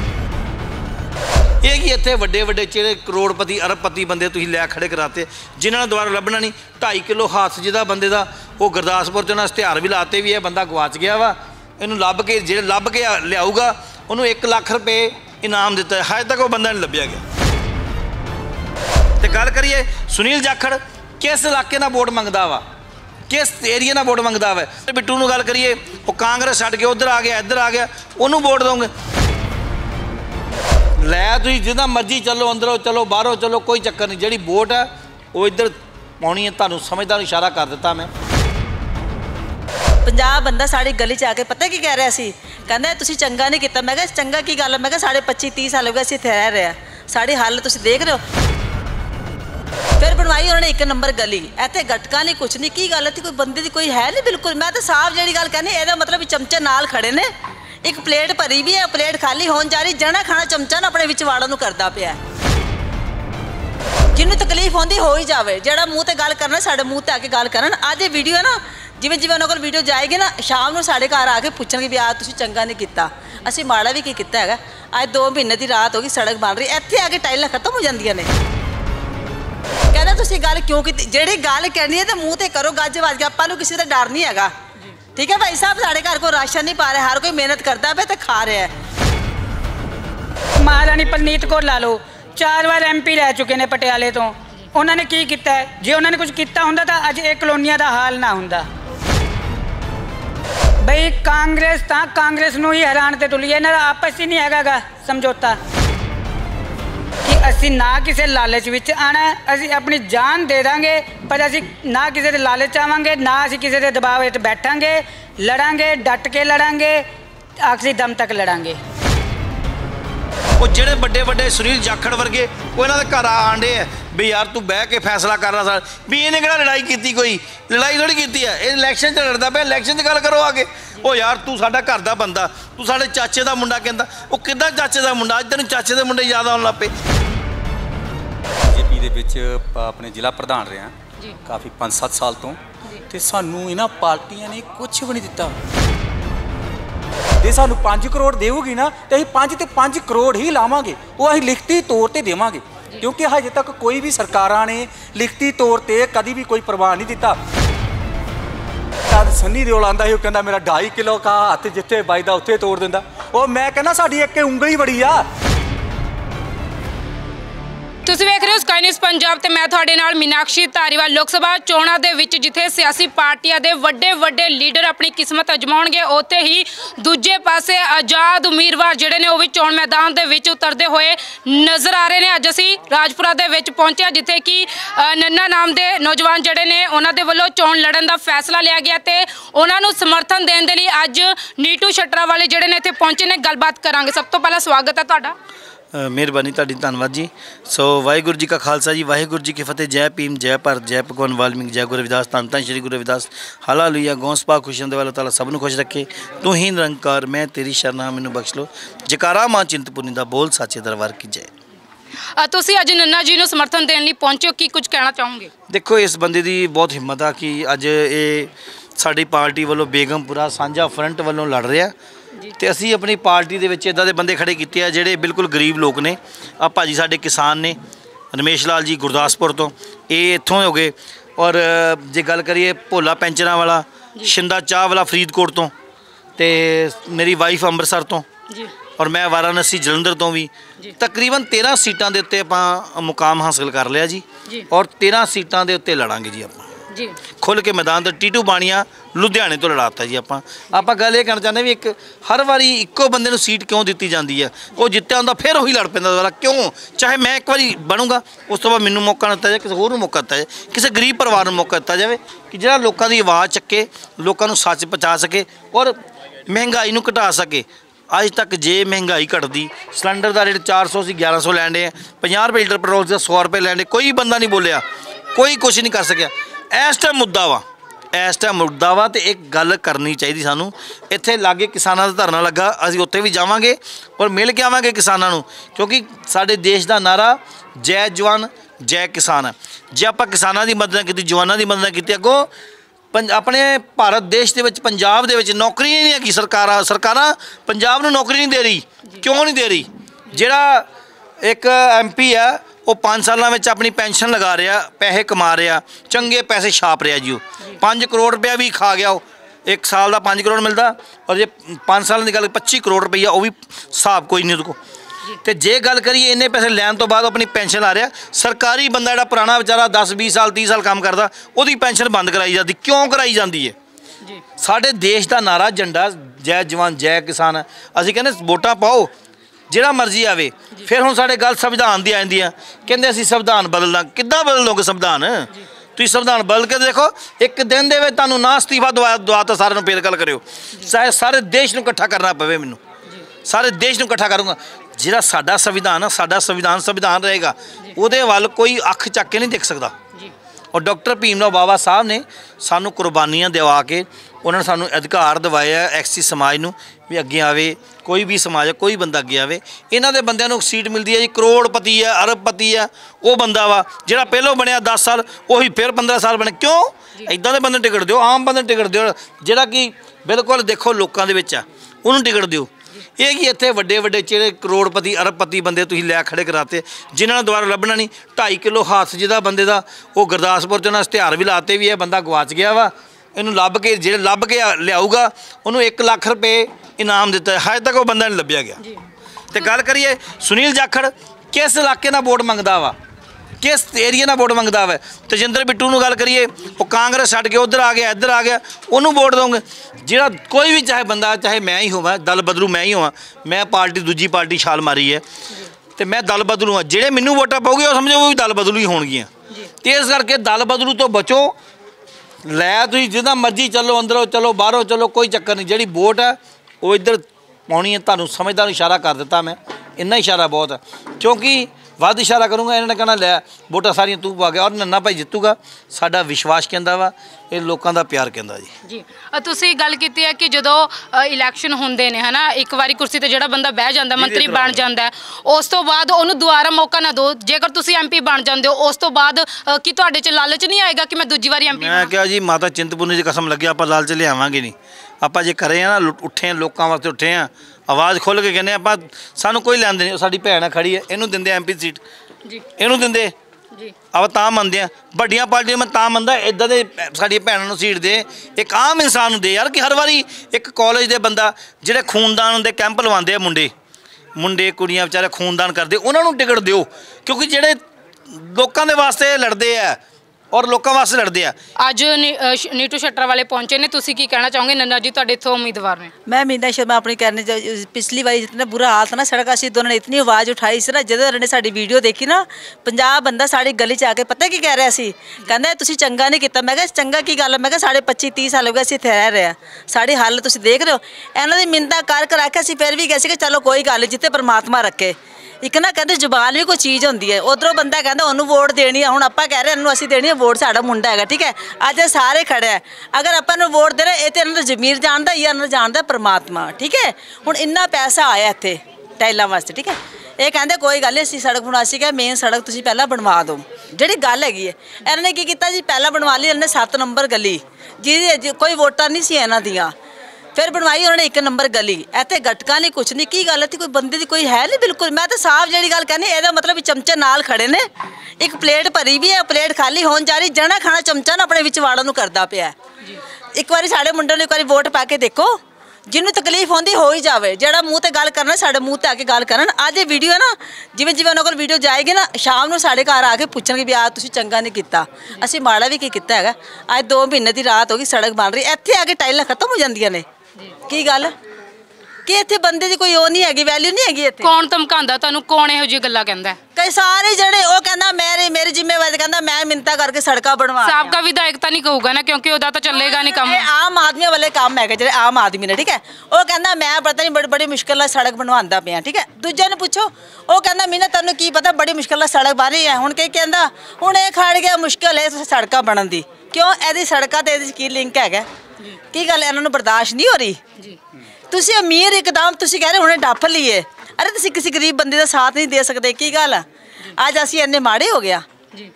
ਇਹ ਕੀ ਇੱਥੇ ਵੱਡੇ ਵੱਡੇ ਜਿਹੜੇ ਕਰੋੜਪਤੀ ਅਰਬਪਤੀ ਬੰਦੇ ਤੁਸੀਂ ਲੈ ਖੜੇ ਕਰਾਤੇ, ਜਿਨ੍ਹਾਂ ਨੂੰ ਦੁਬਾਰਾ ਲੱਭਣਾ ਨਹੀਂ। 2.5 ਕਿਲੋ ਹਾਥ ਜਿਹਦਾ ਬੰਦੇ ਦਾ, ਉਹ ਗੁਰਦਾਸਪੁਰ 'ਚ ਉਹਨਾਂ ਇਸ਼ਤਿਹਾਰ ਵੀ ਲਾਤੇ ਵੀ ਇਹ ਬੰਦਾ ਗਵਾਚ ਗਿਆ ਵਾ, ਇਹਨੂੰ ਲੱਭ ਕੇ, ਜਿਹੜੇ ਲੱਭ ਕੇ ਲਿਆਊਗਾ ਉਹਨੂੰ 1 ਲੱਖ ਰੁਪਏ ਇਨਾਮ ਦਿੱਤਾ। ਹਜੇ ਤੱਕ ਉਹ ਬੰਦਾ ਨਹੀਂ ਲੱਭਿਆ ਗਿਆ। ਤੇ ਗੱਲ ਕਰੀਏ ਸੁਨੀਲ ਜਾਖੜ ਕਿਸ ਇਲਾਕੇ ਨਾਲ ਵੋਟ ਮੰਗਦਾ ਵਾ, ਕਿਸ ਏਰੀਏ ਨਾਲ ਵੋਟ ਮੰਗਦਾ ਵਾ। ਬਿੱਟੂ ਨੂੰ ਗੱਲ ਕਰੀਏ, ਉਹ ਕਾਂਗਰਸ ਛੱਡ ਕੇ ਉੱਧਰ ਆ ਗਿਆ, ਇੱਧਰ ਆ ਗਿਆ, ਉਹਨੂੰ ਵੋਟ ਦੋਗੇ? ਲੈ ਤੁਸੀਂ ਜਿੱਦਾਂ ਮਰਜ਼ੀ ਚੱਲੋ, ਅੰਦਰੋਂ ਚਲੋ, ਬਾਹਰੋਂ ਚਲੋ, ਕੋਈ ਚੱਕਰ ਨਹੀਂ। ਜਿਹੜੀ ਵੋਟ ਹੈ ਉਹ ਇੱਧਰ ਪਾਉਣੀ ਹੈ। ਤੁਹਾਨੂੰ ਸਮਝਦਾਰ ਨੂੰ ਇਸ਼ਾਰਾ ਕਰ ਦਿੱਤਾ ਮੈਂ। ਪੰਜਾਬ ਬੰਦਾ ਸਾਡੀ ਗਲੀ 'ਚ ਆ ਕੇ ਪਤਾ ਕੀ ਕਹਿ ਰਿਹਾ ਸੀ? ਕਹਿੰਦਾ ਤੁਸੀਂ ਚੰਗਾ ਨਹੀਂ ਕੀਤਾ। ਮੈਂ ਕਿਹਾ ਚੰਗਾ ਕੀ ਗੱਲ ਹੈ? ਮੈਂ ਕਿਹਾ ਸਾਡੇ 25 30 ਸਾਲ ਹੋ ਗਏ ਅਸੀਂ ਇੱਥੇ ਰਹਿ ਰਹੇ ਹਾਂ, ਸਾਡੀ ਹਾਲ ਤੁਸੀਂ ਦੇਖ ਰਹੇ ਹੋ। ਫਿਰ ਬਣਵਾਈ ਉਹਨਾਂ ਨੇ 1 ਨੰਬਰ ਗਲੀ, ਇੱਥੇ ਗਟਕਾ ਨਹੀਂ, ਕੁਛ ਨਹੀਂ। ਕੀ ਗੱਲ ਹੈ? ਕੋਈ ਬੰਦੇ ਦੀ ਕੋਈ ਹੈ ਨਹੀਂ ਬਿਲਕੁਲ। ਮੈਂ ਤਾਂ ਸਾਫ਼ ਜਿਹੜੀ ਗੱਲ ਕਹਿੰਦੀ, ਇਹਦਾ ਮਤਲਬ ਵੀ ਚਮਚੇ ਨਾਲ ਖੜੇ ਨੇ, ਇੱਕ ਪਲੇਟ ਭਰੀ ਵੀ ਹੈ, ਪਲੇਟ ਖਾਲੀ ਹੋਣ ਜਾ ਰਹੀ, ਜਣਾ ਖਾਣਾ ਚਮਚਾ ਨਾ ਆਪਣੇ ਵਿੱਚ ਵਾੜਨ ਨੂੰ ਕਰਦਾ ਪਿਆ। ਜਿਹਨੂੰ ਤਕਲੀਫ ਹੁੰਦੀ ਹੋ ਹੀ ਜਾਵੇ, ਜਿਹੜਾ ਮੂੰਹ ਤੇ ਗੱਲ ਕਰਨਾ ਸਾਡੇ ਮੂੰਹ ਤੇ ਆ ਕੇ ਗੱਲ ਕਰਨ। ਅੱਜ ਇਹ ਵੀਡੀਓ ਹੈ ਨਾ, ਜਿਵੇਂ ਜਿਵੇਂ ਉਹਨਾਂ ਕੋਲ ਵੀਡੀਓ ਜਾਏਗੀ ਨਾ, ਸ਼ਾਮ ਨੂੰ ਸਾਡੇ ਘਰ ਆ ਕੇ ਪੁੱਛਣਗੇ ਵੀ ਆ ਤੁਸੀਂ ਚੰਗਾ ਨਹੀਂ ਕੀਤਾ, ਅਸੀਂ ਮਾੜਾ ਵੀ ਕੀ ਕੀਤਾ ਹੈਗਾ। ਅੱਜ 2 ਮਹੀਨੇ ਦੀ ਰਾਤ ਹੋ ਗਈ, ਸੜਕ ਬਣ ਰਹੀ, ਇੱਥੇ ਆ ਕੇ ਟਾਈਲਾਂ ਖਤਮ ਹੋ ਜਾਂਦੀਆਂ ਨੇ। ਕਹਿੰਦਾ ਤੁਸੀਂ ਗੱਲ ਕਿਉਂ ਕੀਤੀ? ਜਿਹੜੀ ਗੱਲ ਕਰਨੀ ਹੈ ਤਾਂ ਮੂੰਹ ਤੇ ਕਰੋ, ਗੱਜ ਵੱਜ ਕੇ। ਆਪਾਂ ਨੂੰ ਕਿਸੇ ਦਾ ਡਰ ਨਹੀਂ ਹੈਗਾ, ਠੀਕ ਹੈ ਭਾਈ ਸਾਹਿਬ? ਸਾਡੇ ਘਰ ਕੋਈ ਰਾਸ਼ਨ ਨਹੀਂ ਪਾ ਰਿਹਾ, ਹਰ ਕੋਈ ਮਿਹਨਤ ਕਰਦਾ ਪਿਆ ਤੇ ਖਾ ਰਿਹਾ। ਮਹਾਰਾਣੀ ਪਰਨੀਤ ਕੌਰ ਲਾ ਲਓ, 4 ਵਾਰ MP ਰਹਿ ਚੁੱਕੇ ਨੇ ਪਟਿਆਲੇ ਤੋਂ। ਉਹਨਾਂ ਨੇ ਕੀ ਕੀਤਾ? ਜੇ ਉਹਨਾਂ ਨੇ ਕੁਝ ਕੀਤਾ ਹੁੰਦਾ ਤਾਂ ਅੱਜ ਇਹ ਕਲੋਨੀਆਂ ਦਾ ਹਾਲ ਨਾ ਹੁੰਦਾ। ਬਈ ਕਾਂਗਰਸ ਤਾਂ ਕਾਂਗਰਸ ਨੂੰ ਹੀ ਹੈਰਾਨ ਤੇ ਤੁਲੀ, ਇਹਨਾਂ ਦਾ ਆਪਸ ਹੀ ਨਹੀਂ ਹੈਗਾ ਸਮਝੌਤਾ ਕਿ ਅਸੀਂ ਨਾ ਕਿਸੇ ਲਾਲਚ ਵਿੱਚ ਆਣਾ, ਅਸੀਂ ਆਪਣੀ ਜਾਨ ਦੇ ਦਾਂਗੇ, ਪਰ ਅਸੀਂ ਨਾ ਕਿਸੇ ਦੇ ਲਾਲਚ ਆਵਾਂਗੇ, ਨਾ ਅਸੀਂ ਕਿਸੇ ਦੇ ਦਬਾਅ ਵਿੱਚ ਬੈਠਾਂਗੇ। ਲੜਾਂਗੇ, ਡਟ ਕੇ ਲੜਾਂਗੇ, ਆਖਰੀ ਦਮ ਤੱਕ ਲੜਾਂਗੇ। ਉਹ ਜਿਹੜੇ ਵੱਡੇ ਵੱਡੇ ਸੁਨੀਲ ਜਾਖੜ ਵਰਗੇ, ਉਹ ਇਹਨਾਂ ਦੇ ਘਰ ਆਂਡੇ ਆ ਵੀ ਯਾਰ ਤੂੰ ਬਹਿ ਕੇ ਫੈਸਲਾ ਕਰ ਲਾ। ਵੀ ਇਹਨੇ ਕਿਹੜਾ ਲੜਾਈ ਕੀਤੀ? ਕੋਈ ਲੜਾਈ ਥੋੜੀ ਕੀਤੀ ਹੈ। ਇਹ ਇਲੈਕਸ਼ਨ 'ਚ ਲੜਦਾ ਪਿਆ, ਇਲੈਕਸ਼ਨ 'ਚ ਗੱਲ ਕਰੋ ਆ ਕੇ। ਉਹ ਯਾਰ ਤੂੰ ਸਾਡਾ ਘਰ ਦਾ ਬੰਦਾ, ਤੂੰ ਸਾਡੇ ਚਾਚੇ ਦਾ ਮੁੰਡਾ ਕਹਿੰਦਾ। ਉਹ ਕਿੱਦਾਂ ਚਾਚੇ ਦਾ ਮੁੰਡਾ? ਅੱਜ ਤੈਨੂੰ ਚਾਚੇ ਦੇ ਮੁੰਡੇ ਯਾਦ ਆਉਣ ਲੱਗ ਪਏ। BJP ਦੇ ਵਿੱਚ ਆਪਣੇ ਜ਼ਿਲ੍ਹਾ ਪ੍ਰਧਾਨ ਰਿਹਾ ਕਾਫੀ 5-7 ਸਾਲ ਤੋਂ, ਤੇ ਸਾਨੂੰ ਇਹਨਾਂ ਪਾਰਟੀਆਂ ਨੇ ਕੁਛ ਵੀ ਨਹੀਂ ਦਿੱਤਾ। ਜੇ ਸਾਨੂੰ 5 ਕਰੋੜ ਦੇਊਗੀ ਨਾ, ਤੇ ਅਸੀਂ 5 ਤੇ 5 ਕਰੋੜ ਹੀ ਲਾਵਾਂਗੇ। ਉਹ ਅਸੀਂ ਲਿਖਤੀ ਤੌਰ ਤੇ ਦੇਵਾਂਗੇ, ਕਿਉਂਕਿ ਹਜੇ ਤੱਕ ਕੋਈ ਵੀ ਸਰਕਾਰਾਂ ਨੇ ਲਿਖਤੀ ਤੌਰ ਤੇ ਕਦੀ ਵੀ ਕੋਈ ਪ੍ਰਵਾਨ ਨਹੀਂ ਦਿੱਤਾ। ਸੰਨੀ ਦਿਓਲ ਆਉਂਦਾ ਸੀ, ਉਹ ਕਹਿੰਦਾ ਮੇਰਾ 2.5 ਕਿਲੋ ਕਾ ਹੱਥ ਜਿੱਥੇ ਵੱਜਦਾ ਉੱਥੇ ਤੋੜ ਦਿੰਦਾ। ਉਹ ਮੈਂ ਕਹਿੰਦਾ ਸਾਡੀ ਇੱਕ ਉਂਗਲੀ ਬੜੀ ਆ। ਤੁਸੀਂ ਵੇਖ ਰਹੇ ਹੋ ਸਕਾਈ ਨਿਊਜ਼ ਪੰਜਾਬ ਤੇ ਮੈਂ ਤੁਹਾਡੇ ਨਾਲ ਮੀਨਾਕਸ਼ੀ ਧਾਰੀਵਾਲ। ਲੋਕ ਸਭਾ ਚੋਣਾਂ ਦੇ ਵਿੱਚ ਜਿੱਥੇ ਸਿਆਸੀ ਪਾਰਟੀਆਂ ਦੇ ਵੱਡੇ ਵੱਡੇ ਲੀਡਰ ਆਪਣੀ ਕਿਸਮਤ ਅਜਮਾਉਣਗੇ, ਉੱਥੇ ਹੀ ਦੂਜੇ ਪਾਸੇ ਆਜ਼ਾਦ ਉਮੀਦਵਾਰ ਜਿਹੜੇ ਨੇ ਉਹ ਵੀ ਚੋਣ ਮੈਦਾਨ ਦੇ ਵਿੱਚ ਉਤਰਦੇ ਹੋਏ ਨਜ਼ਰ ਆ ਰਹੇ ਨੇ। ਅੱਜ ਅਸੀਂ ਰਾਜਪੁਰਾ ਦੇ ਵਿੱਚ ਪਹੁੰਚੇ, ਜਿੱਥੇ ਕਿ ਨੰਨਾ ਨਾਮ ਦੇ ਨੌਜਵਾਨ ਜਿਹੜੇ ਨੇ ਉਹਨਾਂ ਦੇ ਵੱਲੋਂ ਚੋਣ ਲੜਨ ਦਾ ਫੈਸਲਾ ਲਿਆ ਗਿਆ ਤੇ ਉਹਨਾਂ ਨੂੰ ਸਮਰਥਨ ਦੇਣ ਦੇ ਲਈ ਅੱਜ ਨੀਟੂ ਸ਼ਟਰਾ ਵਾਲੇ ਜਿਹੜੇ ਨੇ ਇੱਥੇ ਪਹੁੰਚੇ ਨੇ। ਗੱਲਬਾਤ ਕਰਾਂਗੇ। ਸਭ ਤੋਂ ਪਹਿਲਾਂ ਸਵਾਗਤ ਹੈ ਤੁਹਾਡਾ। ਮਿਹਰਬਾਨੀ ਤੁਹਾਡੀ, ਧੰਨਵਾਦ ਜੀ। ਸੋ ਵਾਹਿਗੁਰੂ ਜੀ ਕਾ ਖਾਲਸਾ ਜੀ, ਵਾਹਿਗੁਰੂ ਜੀ ਕੀ ਫਤਿਹ। ਜੈ ਭੀਮ, ਜੈ ਭਾਰਤ, ਜੈ ਭਗਵਾਨ ਵਾਲਮੀਕ, ਜੈ ਗੁਰੂ ਰਵਿਦਾਸ। ਧੰਨ ਧੰਨ ਸ਼੍ਰੀ ਗੁਰੂ ਰਵਿਦਾਸ। ਹਾਲੇਲੂਇਆ। ਗੌਂਸਪਾ ਖੁਸ਼ੀਆਂ ਦੇ ਵਾਲਾ ਤਾਲਾ ਸਭ ਨੂੰ ਖੁਸ਼ ਰੱਖੇ। ਤੂੰ ਹੀ ਨਿਰੰਕਾਰ, ਮੈਂ ਤੇਰੀ ਸ਼ਰਨ ਹਾਂ, ਮੈਨੂੰ ਬਖਸ਼ ਲੋ। ਜਕਾਰਾ ਮਾਂ ਚਿੰਤਪੁਰਨੀ ਦਾ, ਬੋਲ ਸਾਚੇ ਦਰਬਾਰ ਕੀ ਜੈ। ਤੁਸੀਂ ਅੱਜ ਨੰਨਾ ਜੀ ਨੂੰ ਸਮਰਥਨ ਦੇਣ ਲਈ ਪਹੁੰਚੇ ਹੋ, ਕੀ ਕੁਝ ਕਹਿਣਾ ਚਾਹੋਗੇ? ਦੇਖੋ ਇਸ ਬੰਦੇ ਦੀ ਬਹੁਤ ਹਿੰਮਤ ਆ ਕਿ ਅੱਜ ਇਹ ਸਾਡੀ ਪਾਰਟੀ ਵੱਲੋਂ ਬੇਗਮਪੁਰਾ ਸਾਂਝਾ ਫਰੰਟ ਵੱਲੋਂ ਲੜ ਰਿਹਾ ਤੇ ਅਸੀਂ ਆਪਣੀ ਪਾਰਟੀ ਦੇ ਵਿੱਚ ਇਦਾਂ ਦੇ ਬੰਦੇ ਖੜੇ ਕੀਤੇ ਆ ਜਿਹੜੇ ਬਿਲਕੁਲ ਗਰੀਬ ਲੋਕ ਨੇ। ਆ ਭਾਜੀ ਸਾਡੇ ਕਿਸਾਨ ਨੇ, ਰਮੇਸ਼ ਲਾਲ ਜੀ ਗੁਰਦਾਸਪੁਰ ਤੋਂ, ਇਹ ਇੱਥੋਂ ਹੋ ਗਏ। ਔਰ ਜੇ ਗੱਲ ਕਰੀਏ ਭੋਲਾ ਪੈਂਚਰਾਂ ਵਾਲਾ, ਸ਼ਿੰਦਾ ਚਾਹ ਵਾਲਾ ਫਰੀਦਕੋਟ ਤੋਂ, ਤੇ ਮੇਰੀ ਵਾਈਫ ਅੰਮ੍ਰਿਤਸਰ ਤੋਂ ਜੀ, ਔਰ ਮੈਂ ਵਾਰਾਣਸੀ ਜਲੰਧਰ ਤੋਂ ਵੀ। ਤਕਰੀਬਨ 13 ਸੀਟਾਂ ਦੇ ਉੱਤੇ ਆਪਾਂ ਮੁਕਾਮ ਹਾਸਲ ਕਰ ਲਿਆ ਜੀ ਔਰ 13 ਸੀਟਾਂ ਦੇ ਉੱਤੇ ਲੜਾਂਗੇ ਜੀ ਆਪਾਂ ਜੀ, ਖੁੱਲ੍ਹ ਕੇ ਮੈਦਾਨ। ਤੋਂ ਟੀਟੂ ਬਾਣੀਆਂ ਲੁਧਿਆਣੇ ਤੋਂ ਲੜਾਤਾ ਜੀ ਆਪਾਂ ਗੱਲ ਇਹ ਕਰਨਾ ਚਾਹੁੰਦੇ ਵੀ ਇੱਕ ਹਰ ਵਾਰੀ ਇੱਕੋ ਬੰਦੇ ਨੂੰ ਸੀਟ ਕਿਉਂ ਦਿੱਤੀ ਜਾਂਦੀ ਹੈ? ਉਹ ਜਿੱਤਿਆ ਹੁੰਦਾ ਫਿਰ ਉਹੀ ਲੜ ਪੈਂਦਾ ਦੁਬਾਰਾ ਕਿਉਂ? ਚਾਹੇ ਮੈਂ ਇੱਕ ਵਾਰੀ ਬਣੂੰਗਾ, ਉਸ ਤੋਂ ਬਾਅਦ ਮੈਨੂੰ ਮੌਕਾ ਦਿੱਤਾ ਜਾਵੇ, ਕਿਸੇ ਹੋਰ ਨੂੰ ਮੌਕਾ ਦਿੱਤਾ ਜਾਵੇ, ਕਿਸੇ ਗਰੀਬ ਪਰਿਵਾਰ ਨੂੰ ਮੌਕਾ ਦਿੱਤਾ ਜਾਵੇ ਕਿ ਜਿਹੜਾ ਲੋਕਾਂ ਦੀ ਆਵਾਜ਼ ਚੱਕੇ, ਲੋਕਾਂ ਨੂੰ ਸੱਚ ਪਹੁੰਚਾ ਸਕੇ ਔਰ ਮਹਿੰਗਾਈ ਨੂੰ ਘਟਾ ਸਕੇ। ਅੱਜ ਤੱਕ ਜੇ ਮਹਿੰਗਾਈ ਘਟਦੀ, ਸਿਲੰਡਰ ਦਾ ਰੇਟ 400 ਸੀ 1100 ਲੈਣ ਦੇ, 50 ਰੁਪਏ ਲੀਟਰ ਪੈਟਰੋਲ ਦਾ 100 ਰੁਪਏ ਲੈਣ ਦੇ, ਕੋਈ ਬੰਦਾ ਨਹੀਂ ਬੋਲਿਆ, ਕੋਈ ਕੁਛ ਨਹੀਂ ਕਰ ਸਕਿਆ। ਇਸ ਟਾਈਮ ਮੁੱਦਾ ਵਾ ਤੇ ਇੱਕ ਗੱਲ ਕਰਨੀ ਚਾਹੀਦੀ ਸਾਨੂੰ। ਇੱਥੇ ਲਾਗੇ ਕਿਸਾਨਾਂ ਦਾ ਧਰਨਾ ਲੱਗਾ, ਅਸੀਂ ਉੱਥੇ ਵੀ ਜਾਵਾਂਗੇ ਔਰ ਮਿਲ ਕੇ ਆਵਾਂਗੇ ਕਿਸਾਨਾਂ ਨੂੰ, ਕਿਉਂਕਿ ਸਾਡੇ ਦੇਸ਼ ਦਾ ਨਾਰਾ ਜੈ ਜਵਾਨ ਜੈ ਕਿਸਾਨ ਹੈ। ਜੇ ਆਪਾਂ ਕਿਸਾਨਾਂ ਦੀ ਮਦਦ ਕੀਤੀ, ਜਵਾਨਾਂ ਦੀ ਮਦਦ ਕੀਤੀ, ਅੱਗੋਂ ਆਪਣੇ ਭਾਰਤ ਦੇਸ਼ ਦੇ ਵਿੱਚ, ਪੰਜਾਬ ਦੇ ਵਿੱਚ ਨੌਕਰੀ ਨਹੀਂ ਹੈਗੀ। ਸਰਕਾਰਾਂ ਪੰਜਾਬ ਨੂੰ ਨੌਕਰੀ ਨਹੀਂ ਦੇ ਰਹੀ। ਕਿਉਂ ਨਹੀਂ ਦੇ ਰਹੀ? ਜਿਹੜਾ ਇੱਕ MP ਆ ਉਹ 5 ਸਾਲਾਂ ਵਿੱਚ ਆਪਣੀ ਪੈਨਸ਼ਨ ਲਗਾ ਰਿਹਾ, ਪੈਸੇ ਕਮਾ ਰਿਹਾ, ਚੰਗੇ ਪੈਸੇ ਛਾਪ ਰਿਹਾ ਜੀ। ਉਹ 5 ਕਰੋੜ ਰੁਪਇਆ ਵੀ ਖਾ ਗਿਆ। ਉਹ ਇੱਕ ਸਾਲ ਦਾ 5 ਕਰੋੜ ਮਿਲਦਾ ਔਰ ਜੇ 5 ਸਾਲਾਂ ਦੀ ਗੱਲ 25 ਕਰੋੜ ਰੁਪਈਆ, ਉਹ ਵੀ ਹਿਸਾਬ ਕੋਈ ਨਹੀਂ ਉਹਦੇ ਕੋਲ। ਤੇ ਜੇ ਗੱਲ ਕਰੀਏ ਇੰਨੇ ਪੈਸੇ ਲੈਣ ਤੋਂ ਬਾਅਦ ਆਪਣੀ ਪੈਨਸ਼ਨ ਆ ਰਿਹਾ, ਸਰਕਾਰੀ ਬੰਦਾ ਜਿਹੜਾ ਪੁਰਾਣਾ ਵਿਚਾਰਾ 10-20 ਸਾਲ 30 ਸਾਲ ਕੰਮ ਕਰਦਾ, ਉਹਦੀ ਪੈਨਸ਼ਨ ਬੰਦ ਕਰਾਈ ਜਾਂਦੀ। ਕਿਉਂ ਕਰਾਈ ਜਾਂਦੀ ਹੈ? ਸਾਡੇ ਦੇਸ਼ ਦਾ ਨਾਰਾ ਝੰਡਾ ਜੈ ਜਵਾਨ ਜੈ ਕਿਸਾਨ ਹੈ। ਅਸੀਂ ਕਹਿੰਦੇ ਵੋਟਾਂ ਪਾਓ, ਜਿਹੜਾ ਮਰਜ਼ੀ ਆਵੇ। ਫਿਰ ਹੁਣ ਸਾਡੇ ਗੱਲ ਸੰਵਿਧਾਨ ਦੀ ਆ ਜਾਂਦੀ ਆ, ਕਹਿੰਦੇ ਅਸੀਂ ਸੰਵਿਧਾਨ ਬਦਲਣਾ। ਕਿੱਦਾਂ ਬਦਲ ਲਓਗੇ ਸੰਵਿਧਾਨ? ਤੁਸੀਂ ਸੰਵਿਧਾਨ ਬਦਲ ਕੇ ਦੇਖੋ, ਇੱਕ ਦਿਨ ਦੇ ਵਿੱਚ ਤੁਹਾਨੂੰ ਨਾ ਅਸਤੀਫਾ ਦਵਾ ਤਾਂ ਸਾਰਿਆਂ ਨੂੰ ਫੇਰ ਗੱਲ ਕਰਿਓ, ਚਾਹੇ ਸਾਰੇ ਦੇਸ਼ ਨੂੰ ਇਕੱਠਾ ਕਰਨਾ ਪਵੇ। ਮੈਨੂੰ ਸਾਰੇ ਦੇਸ਼ ਨੂੰ ਇਕੱਠਾ ਕਰੂੰਗਾ। ਜਿਹੜਾ ਸਾਡਾ ਸੰਵਿਧਾਨ ਆ, ਸਾਡਾ ਸੰਵਿਧਾਨ ਰਹੇਗਾ, ਉਹਦੇ ਵੱਲ ਕੋਈ ਅੱਖ ਚੱਕ ਕੇ ਨਹੀਂ ਦੇਖ ਸਕਦਾ। ਔਰ ਡਾਕਟਰ ਭੀਮ ਰਾਓ ਬਾਬਾ ਸਾਹਿਬ ਨੇ ਸਾਨੂੰ ਕੁਰਬਾਨੀਆਂ ਦਿਵਾ ਕੇ ਉਹਨਾਂ ਨੇ ਸਾਨੂੰ ਅਧਿਕਾਰ ਦਿਵਾਏ ਆ ਐਕਸੀ ਸਮਾਜ ਨੂੰ ਵੀ ਅੱਗੇ ਆਵੇ, ਕੋਈ ਵੀ ਸਮਾਜ, ਕੋਈ ਬੰਦਾ ਅੱਗੇ ਆਵੇ। ਇਹਨਾਂ ਦੇ ਬੰਦਿਆਂ ਨੂੰ ਸੀਟ ਮਿਲਦੀ ਹੈ ਜੀ। ਕਰੋੜਪਤੀ ਆ, ਅਰਬਪਤੀ ਆ, ਉਹ ਬੰਦਾ ਵਾ ਜਿਹੜਾ ਪਹਿਲੋਂ ਬਣਿਆ 10 ਸਾਲ, ਉਹੀ ਫਿਰ 15 ਸਾਲ ਬਣੇ। ਕਿਉਂ? ਇੱਦਾਂ ਦੇ ਬੰਦੇ ਟਿਕਟ ਦਿਓ, ਆਮ ਬੰਦੇ ਟਿਕਟ ਦਿਓ, ਜਿਹੜਾ ਕਿ ਬਿਲਕੁਲ ਦੇਖੋ ਲੋਕਾਂ ਦੇ ਵਿੱਚ ਆ, ਉਹਨੂੰ ਟਿਕਟ ਦਿਓ। ਇਹ ਕਿ ਇੱਥੇ ਵੱਡੇ ਜਿਹੜੇ ਕਰੋੜਪਤੀ ਅਰਬਪਤੀ ਬੰਦੇ ਤੁਸੀਂ ਲੈ ਖੜੇ ਕਰਾਤੇ, ਜਿਨ੍ਹਾਂ ਨੂੰ ਦੁਬਾਰਾ ਲੱਭਣਾ ਨਹੀਂ। 2.5 ਕਿਲੋ ਹੱਥ ਜਿਹਦਾ ਬੰਦੇ ਦਾ, ਉਹ ਗੁਰਦਾਸਪੁਰ 'ਚ ਉਹਨਾਂ ਇਸ਼ਤਿਹਾਰ ਵੀ ਲਾਤੇ ਵੀ ਇਹ ਬੰਦਾ ਗਵਾਚ ਗਿਆ ਵਾ, ਇਹਨੂੰ ਲੱਭ ਕੇ ਲਿਆਊਗਾ ਉਹਨੂੰ 1 ਲੱਖ ਰੁਪਏ ਇਨਾਮ ਦਿੱਤਾ। ਹਜੇ ਤੱਕ ਉਹ ਬੰਦਾ ਨਹੀਂ ਲੱਭਿਆ ਗਿਆ। ਤੇ ਗੱਲ ਕਰੀਏ ਸੁਨੀਲ ਜਾਖੜ ਕਿਸ ਇਲਾਕੇ ਨਾਲ ਵੋਟ ਮੰਗਦਾ ਵਾ, ਕਿਸ ਏਰੀਆ ਨਾਲ ਵੋਟ ਮੰਗਦਾ ਵਾ। ਤਜਿੰਦਰ ਬਿੱਟੂ ਨੂੰ ਗੱਲ ਕਰੀਏ, ਉਹ ਕਾਂਗਰਸ ਛੱਡ ਕੇ ਉੱਧਰ ਆ ਗਿਆ, ਇੱਧਰ ਆ ਗਿਆ, ਉਹਨੂੰ ਵੋਟ ਦਊਂਗੇ। ਜਿਹੜਾ ਕੋਈ ਵੀ ਚਾਹੇ ਬੰਦਾ, ਚਾਹੇ ਮੈਂ ਹੀ ਹੋਵਾਂ, ਦਲ ਬਦਲੂ ਮੈਂ ਹੀ ਹੋਵਾਂ, ਮੈਂ ਪਾਰਟੀ ਦੂਜੀ ਪਾਰਟੀ ਛਾਲ ਮਾਰੀ ਹੈ ਤੇ ਮੈਂ ਦਲ ਬਦਲੂ ਹਾਂ। ਜਿਹੜੇ ਮੈਨੂੰ ਵੋਟਾਂ ਪਾਉਗੇ ਉਹ ਸਮਝੋ ਉਹ ਵੀ ਦਲ ਬਦਲੂ ਹੀ ਹੋਣਗੀਆਂ। ਤੇ ਇਸ ਕਰਕੇ ਦਲ ਬਦਲੂ ਤੋਂ ਬਚੋ। ਲੈ ਤੁਸੀਂ ਜਿੱਦਾਂ ਮਰਜ਼ੀ ਚੱਲੋ, ਅੰਦਰੋਂ ਚਲੋ, ਬਾਹਰੋਂ ਚਲੋ, ਕੋਈ ਚੱਕਰ ਨਹੀਂ। ਜਿਹੜੀ ਵੋਟ ਹੈ ਉਹ ਇੱਧਰ ਪਾਉਣੀ ਹੈ। ਤੁਹਾਨੂੰ ਸਮਝਦਾਰ ਨੂੰ ਇਸ਼ਾਰਾ ਕਰ ਦਿੱਤਾ ਮੈਂ, ਇੰਨਾ ਇਸ਼ਾਰਾ ਬਹੁਤ ਹੈ, ਕਿਉਂਕਿ ਵੱਧ ਇਸ਼ਾਰਾ ਕਰੂੰਗਾ ਇਹਨਾਂ ਨੇ ਕਹਿਣਾ ਲੈ ਵੋਟਾਂ ਸਾਰੀਆਂ ਤੂੰ ਪਾ ਗਿਆ। ਔਰ ਨੰਨਾ ਭਾਈ ਜਿੱਤੂਗਾ, ਸਾਡਾ ਵਿਸ਼ਵਾਸ ਕਹਿੰਦਾ ਵਾ, ਇਹ ਲੋਕਾਂ ਦਾ ਪਿਆਰ ਕਹਿੰਦਾ ਜੀ। ਤੁਸੀਂ ਗੱਲ ਕੀਤੀ ਹੈ ਕਿ ਜਦੋਂ ਇਲੈਕਸ਼ਨ ਹੁੰਦੇ ਨੇ, ਹੈ ਨਾ, ਇੱਕ ਵਾਰੀ ਕੁਰਸੀ ਤੇ ਜਿਹੜਾ ਬੰਦਾ ਬਹਿ ਜਾਂਦਾ, ਮੰਤਰੀ ਬਣ ਜਾਂਦਾ, ਉਸ ਤੋਂ ਬਾਅਦ ਉਹਨੂੰ ਦੁਬਾਰਾ ਮੌਕਾ ਨਾ ਦਿਓ। ਜੇਕਰ ਤੁਸੀਂ MP ਬਣ ਜਾਂਦੇ ਹੋ, ਉਸ ਤੋਂ ਬਾਅਦ ਕੀ ਤੁਹਾਡੇ 'ਚ ਲਾਲਚ ਨਹੀਂ ਆਏਗਾ ਕਿ ਮੈਂ ਦੂਜੀ ਵਾਰੀ MP? ਮੈਂ ਕਿਹਾ ਜੀ ਮਾਤਾ ਚਿੰਤਪੁਰਨੀ ਦੀ ਕਸਮ ਲੱਗਿਆ, ਆਪਾਂ ਲਾਲਚ ਲਿਆਵਾਂਗੇ ਨਹੀਂ। ਆਪਾਂ ਜੇ ਕਰੇ ਆ ਨਾ, ਉੱਠੇ ਆ, ਲੋਕਾਂ ਵਾਸਤੇ ਉੱਠੇ ਆ, ਆਵਾਜ਼ ਖੋਲ੍ਹ ਕੇ ਕਹਿੰਦੇ ਆਪਾਂ, ਸਾਨੂੰ ਕੋਈ ਲੈਂਦੇ ਨਹੀਂ। ਉਹ ਸਾਡੀ ਭੈਣ ਖੜੀ ਹੈ, ਇਹਨੂੰ ਦਿੰਦੇ MP ਸੀਟ, ਇਹਨੂੰ ਦਿੰਦੇ ਆਪਾਂ ਤਾਂ ਮੰਨਦੇ ਆ। ਵੱਡੀਆਂ ਪਾਰਟੀਆਂ ਮੈਂ ਤਾਂ ਮੰਨਦਾ, ਇੱਦਾਂ ਦੇ ਸਾਡੀਆਂ ਭੈਣਾਂ ਨੂੰ ਸੀਟ ਦੇ, ਇੱਕ ਆਮ ਇਨਸਾਨ ਨੂੰ ਦੇ ਯਾਰ। ਕਿ ਹਰ ਵਾਰੀ ਇੱਕ ਕਾਲਜ ਦੇ ਬੰਦਾ, ਜਿਹੜੇ ਖੂਨਦਾਨ ਦੇ ਕੈਂਪ ਲਵਾਉਂਦੇ ਆ, ਮੁੰਡੇ ਕੁੜੀਆਂ ਵਿਚਾਰੇ ਖੂਨਦਾਨ ਕਰਦੇ, ਉਹਨਾਂ ਨੂੰ ਟਿਕਟ ਦਿਓ। ਕਿਉਂਕਿ ਜਿਹੜੇ ਲੋਕਾਂ ਦੇ ਵਾਸਤੇ ਲੜਦੇ ਆ ਔਰ ਲੋਕਾਂ ਵਾਸਤੇ ਲੜਦੇ ਆ। ਅੱਜ ਨੀਟੂ ਸ਼ੱਟਰ ਵਾਲੇ ਪਹੁੰਚੇ ਨੇ, ਤੁਸੀਂ ਕੀ ਕਹਿਣਾ ਚਾਹੋਗੇ? ਨੰਨਾ ਜੀ ਤੁਹਾਡੇ ਇੱਥੋਂ ਉਮੀਦਵਾਰ ਨੇ। मैं मीना शर्मा अपनी कहने पिछली बार जितना बुरा हाल था ना सड़क, असी दोनों ने इतनी आवाज़ उठाई सी ना, जो ने साडी वीडियो देखी ना, 50 बंदा साड़ी गली च आके पता की कह रहा सी, कहंदा तुसीं चंगा नहीं कीता। मैं कहा चंगा की गल है? मैं कहा साढ़े 25-30 साल हो गए असीं इत्थे रह रहे हैं, साड़ी हाल तुसीं देख रहे हो। इन्हां दी मिन्नतां कर आके असीं फिर भी कहे सी कि चलो कोई गल जिते परमात्मा रखे। एक ना कहते जुबान भी कोई चीज़ होंगी है। उधरों बंदा कहता उन्होंने वोट देनी है, हुण आपां कह रहे हैं असीं देनी है वोट, साडा मुंडा है, ठीक है। अज सारे खड़े हैं, अगर आपां नूं वोट दे रहे, ये तो इन्हां दा जमीर जानदा या इन्हां दा जानदा परमात्मा, ठीक है। हुण इन्ना पैसा आया इत्थे टाइलां वास्ते, ठीक है। ਇਹ ਕਹਿੰਦੇ ਕੋਈ ਗੱਲ ਨਹੀਂ, ਅਸੀਂ ਸੜਕ ਬਣਵਾ ਸੀ ਕਿ ਮੇਨ ਸੜਕ ਤੁਸੀਂ ਪਹਿਲਾਂ ਬਣਵਾ ਦਿਓ। ਜਿਹੜੀ ਗੱਲ ਹੈਗੀ ਹੈ, ਇਹਨਾਂ ਨੇ ਕੀ ਕੀਤਾ ਜੀ, ਪਹਿਲਾਂ ਬਣਵਾ ਲਈ ਇਹਨਾਂ ਨੇ 7 ਨੰਬਰ ਗਲੀ, ਜਿਹਦੀ ਕੋਈ ਵੋਟਾਂ ਨਹੀਂ ਸੀ ਇਹਨਾਂ ਦੀਆਂ, ਫਿਰ ਬਣਵਾਈ ਉਹਨਾਂ ਨੇ 1 ਨੰਬਰ ਗਲੀ। ਇੱਥੇ ਗਟਕਾਂ ਨਹੀਂ ਕੁਛ ਨਹੀਂ, ਕੀ ਗੱਲ ਹੈ, ਕੋਈ ਬੰਦੇ ਦੀ ਕੋਈ ਹੈ ਨਹੀਂ ਬਿਲਕੁਲ। ਮੈਂ ਤਾਂ ਸਾਫ਼ ਜਿਹੜੀ ਗੱਲ ਕਹਿੰਦੀ, ਇਹਦਾ ਮਤਲਬ ਵੀ ਚਮਚੇ ਨਾਲ ਖੜੇ ਨੇ, ਇੱਕ ਪਲੇਟ ਭਰੀ ਵੀ ਹੈ, ਪਲੇਟ ਖਾਲੀ ਹੋਣ ਜਾ ਰਹੀ, ਜਣਾ ਖਾਣਾ ਚਮਚਾ ਨਾ ਆਪਣੇ ਵਿੱਚ ਵਾੜਨ ਨੂੰ ਕਰਦਾ ਪਿਆ। ਇੱਕ ਵਾਰੀ ਸਾਡੇ ਮੁੰਡੇ ਨੂੰ ਇੱਕ ਵਾਰੀ ਵੋਟ ਪਾ ਕੇ ਦੇਖੋ, ਜਿਹਨੂੰ ਤਕਲੀਫ ਹੁੰਦੀ ਹੋ ਹੀ ਜਾਵੇ, ਜਿਹੜਾ ਮੂੰਹ ਤੇ ਗੱਲ ਕਰਨਾ ਸਾਡੇ ਮੂੰਹ ਤੇ ਆ ਕੇ ਗੱਲ ਕਰਨ। ਅੱਜ ਇਹ ਵੀਡੀਓ ਨਾ ਜਿਵੇਂ ਜਿਵੇਂ ਉਹਨਾਂ ਕੋਲ ਵੀਡੀਓ ਜਾਏਗੀ ਨਾ, ਸ਼ਾਮ ਨੂੰ ਸਾਡੇ ਘਰ ਆ ਕੇ ਪੁੱਛਣਗੇ ਵੀ ਆ ਤੁਸੀਂ ਚੰਗਾ ਨਹੀਂ ਕੀਤਾ, ਅਸੀਂ ਮਾੜਾ ਵੀ ਕੀ ਕੀਤਾ ਹੈਗਾ। ਅੱਜ 2 ਮਹੀਨੇ ਦੀ ਰਾਤ ਹੋ ਗਈ, ਸੜਕ ਬਣ ਰਹੀ, ਇੱਥੇ ਆ ਕੇ ਟਾਈਲਾਂ ਖਤਮ ਹੋ ਜਾਂਦੀਆਂ ਨੇ। ਕੀ ਗੱਲ ਕਿ ਇੱਥੇ ਬੰਦੇ ਦੀ ਕੋਈ ਉਹ ਨਹੀਂ ਹੈਗੀ, ਵੈਲਿਊ ਨਹੀਂ ਹੈਗੀ ਇੱਥੇ। ਕੌਣ ਧਮਕਾਉਂਦਾ ਤੁਹਾਨੂੰ, ਕੌਣ ਇਹੋ ਜਿਹੀ ਗੱਲਾਂ ਕਹਿੰਦਾ? ਕਈ ਸਾਰੇ ਜਿਹੜੇ ਉਹ ਕਹਿੰਦਾ ਮੇਰੀ ਜ਼ਿੰਮੇਵਾਰੀ, ਕਹਿੰਦਾ ਮੈਂ ਮਿੰਤਾ ਕਰਕੇ ਸੜਕਾਂ ਬਣਵਾ। ਸਾਬਕਾ ਵਿਧਾਇਕ ਤਾਂ ਨਹੀਂ ਕਹੂਗਾ ਨਾ, ਕਿਉਂਕਿ ਉਹਦਾ ਤਾਂ ਚੱਲੇਗਾ ਨਹੀਂ ਕੰਮ। ਇਹ ਆਮ ਆਦਮੀ ਵਾਲੇ ਕੰਮ ਹੈਗੇ, ਜਿਹੜੇ ਆਮ ਆਦਮੀ ਨੇ, ਠੀਕ ਹੈ। ਉਹ ਕਹਿੰਦਾ ਮੈਂ ਪਤਾ ਨਹੀਂ ਬੜੀ ਮੁਸ਼ਕਿਲ ਨਾਲ ਸੜਕ ਬਣਵਾਉਂਦਾ ਪਿਆ, ਠੀਕ ਹੈ। ਦੂਜੇ ਨੂੰ ਪੁੱਛੋ, ਉਹ ਕਹਿੰਦਾ ਮੀਨਾ ਤੈਨੂੰ ਕੀ ਪਤਾ ਬੜੀ ਮੁਸ਼ਕਿਲ ਨਾਲ ਸੜਕ ਬਣ ਰਹੀ ਹੈ। ਹੁਣ ਕੀ ਕਹਿੰਦਾ, ਹੁਣ ਇਹ ਖੜ ਗਿਆ ਮੁਸ਼ਕਿਲ ਹੈ ਸੜਕਾਂ ਬਣਨ ਦੀ, ਕਿਉਂ? ਇਹਦੀ ਸੜਕਾਂ ਤੇ ਇਹਦੇ ਕੀ ਲਿੰਕ ਹੈਗਾ? ਕੀ ਗੱਲ ਇਹਨਾਂ ਨੂੰ ਬਰਦਾਸ਼ਤ ਨਹੀਂ ਹੋ ਰਹੀ? ਤੁਸੀਂ ਅਮੀਰ ਇੱਕਦਮ ਤੁਸੀਂ ਕਹਿ ਰਹੇ ਹੁਣੇ ਡੱਫ ਲਈਏ, ਅਰੇ ਤੁਸੀਂ ਕਿਸੇ ਗਰੀਬ ਬੰਦੇ ਦਾ ਸਾਥ ਨਹੀਂ ਦੇ ਸਕਦੇ। ਕੀ ਗੱਲ ਅੱਜ ਅਸੀਂ ਇੰਨੇ ਮਾੜੇ ਹੋ ਗਿਆ?